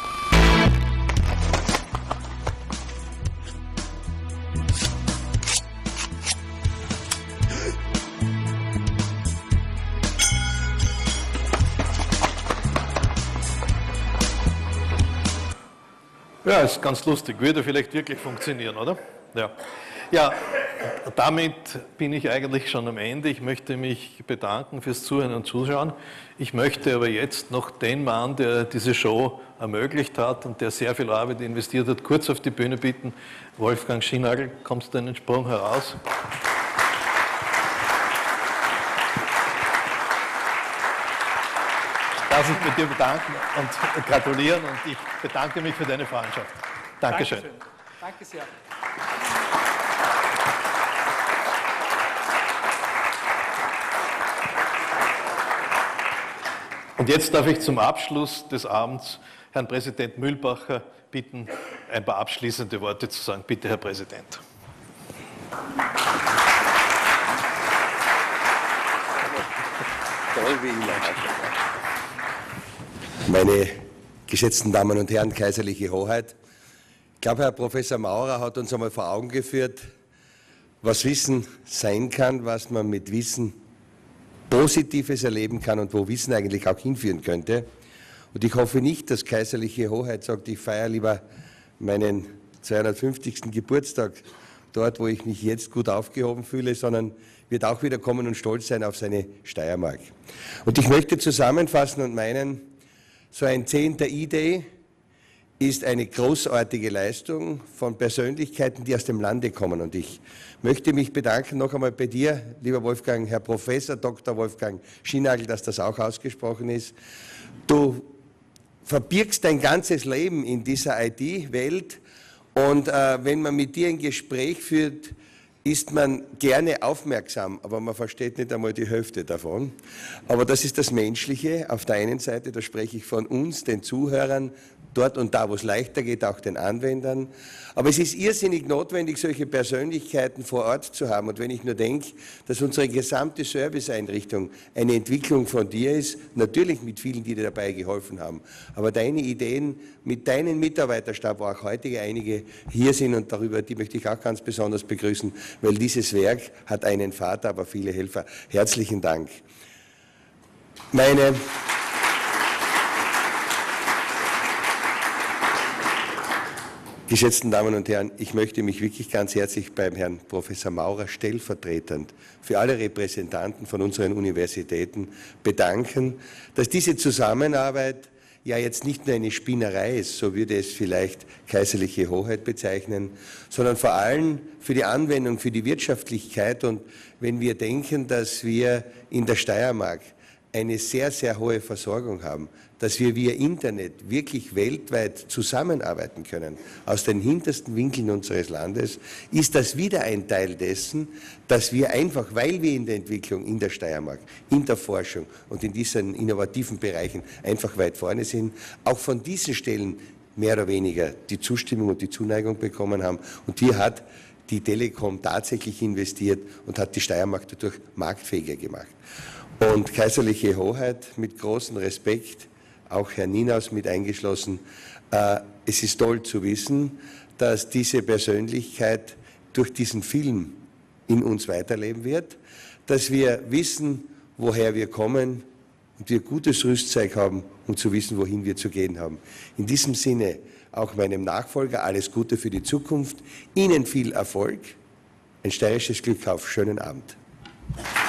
Speaker 6: Ja, ist ganz lustig. Würde vielleicht wirklich funktionieren, oder? Ja, damit bin ich eigentlich schon am Ende. Ich möchte mich bedanken fürs Zuhören und Zuschauen. Ich möchte aber jetzt noch den Mann, der diese Show ermöglicht hat und der sehr viel Arbeit investiert hat, kurz auf die Bühne bitten. Wolfgang Schienagl, kommst du einen Sprung heraus? Darf ich bei dir bedanken und gratulieren und ich bedanke mich für deine Freundschaft. Dankeschön.
Speaker 1: Danke sehr.
Speaker 6: Und jetzt darf ich zum Abschluss des Abends Herrn Präsident Mühlbacher bitten, ein paar abschließende Worte zu sagen. Bitte, Herr Präsident.
Speaker 4: Meine geschätzten Damen und Herren, Kaiserliche Hoheit, ich glaube, Herr Professor Maurer hat uns einmal vor Augen geführt, was Wissen sein kann, was man mit Wissen Positives erleben kann und wo Wissen eigentlich auch hinführen könnte. Und ich hoffe nicht, dass Kaiserliche Hoheit sagt, ich feiere lieber meinen 250. Geburtstag dort, wo ich mich jetzt gut aufgehoben fühle, sondern wird auch wieder kommen und stolz sein auf seine Steiermark. Und ich möchte zusammenfassen und meinen, so ein 10. I-Day ist eine großartige Leistung von Persönlichkeiten, die aus dem Lande kommen. Und ich möchte mich bedanken noch einmal bei dir, lieber Wolfgang, Herr Professor Dr. Wolfgang Schienagl, dass das auch ausgesprochen ist. Du verbirgst dein ganzes Leben in dieser IT-Welt und wenn man mit dir ein Gespräch führt, ist man gerne aufmerksam, aber man versteht nicht einmal die Hälfte davon. Aber das ist das Menschliche. Auf der einen Seite, da spreche ich von uns, den Zuhörern, dort und da, wo es leichter geht, auch den Anwendern. Aber es ist irrsinnig notwendig, solche Persönlichkeiten vor Ort zu haben. Und wenn ich nur denke, dass unsere gesamte Serviceeinrichtung eine Entwicklung von dir ist, natürlich mit vielen, die dir dabei geholfen haben, aber deine Ideen mit deinem Mitarbeiterstab, wo auch heute einige hier sind und darüber, die möchte ich auch ganz besonders begrüßen, weil dieses Werk hat einen Vater, aber viele Helfer. Herzlichen Dank. Meine geschätzten Damen und Herren, ich möchte mich wirklich ganz herzlich beim Herrn Professor Maurer stellvertretend für alle Repräsentanten von unseren Universitäten bedanken, dass diese Zusammenarbeit ja jetzt nicht nur eine Spinnerei ist, so würde es vielleicht Kaiserliche Hoheit bezeichnen, sondern vor allem für die Anwendung, für die Wirtschaftlichkeit. Und wenn wir denken, dass wir in der Steiermark eine sehr, sehr hohe Versorgung haben, dass wir via Internet wirklich weltweit zusammenarbeiten können, aus den hintersten Winkeln unseres Landes, ist das wieder ein Teil dessen, dass wir einfach, weil wir in der Entwicklung in der Steiermark, in der Forschung und in diesen innovativen Bereichen einfach weit vorne sind, auch von diesen Stellen mehr oder weniger die Zustimmung und die Zuneigung bekommen haben. Und hier hat die Telekom tatsächlich investiert und hat die Steiermark dadurch marktfähiger gemacht. Und Kaiserliche Hoheit, mit großem Respekt, auch Herr Ninaus mit eingeschlossen, es ist toll zu wissen, dass diese Persönlichkeit durch diesen Film in uns weiterleben wird, dass wir wissen, woher wir kommen und wir gutes Rüstzeug haben, um zu wissen, wohin wir zu gehen haben. In diesem Sinne auch meinem Nachfolger alles Gute für die Zukunft, Ihnen viel Erfolg, ein steirisches Glück auf, schönen Abend.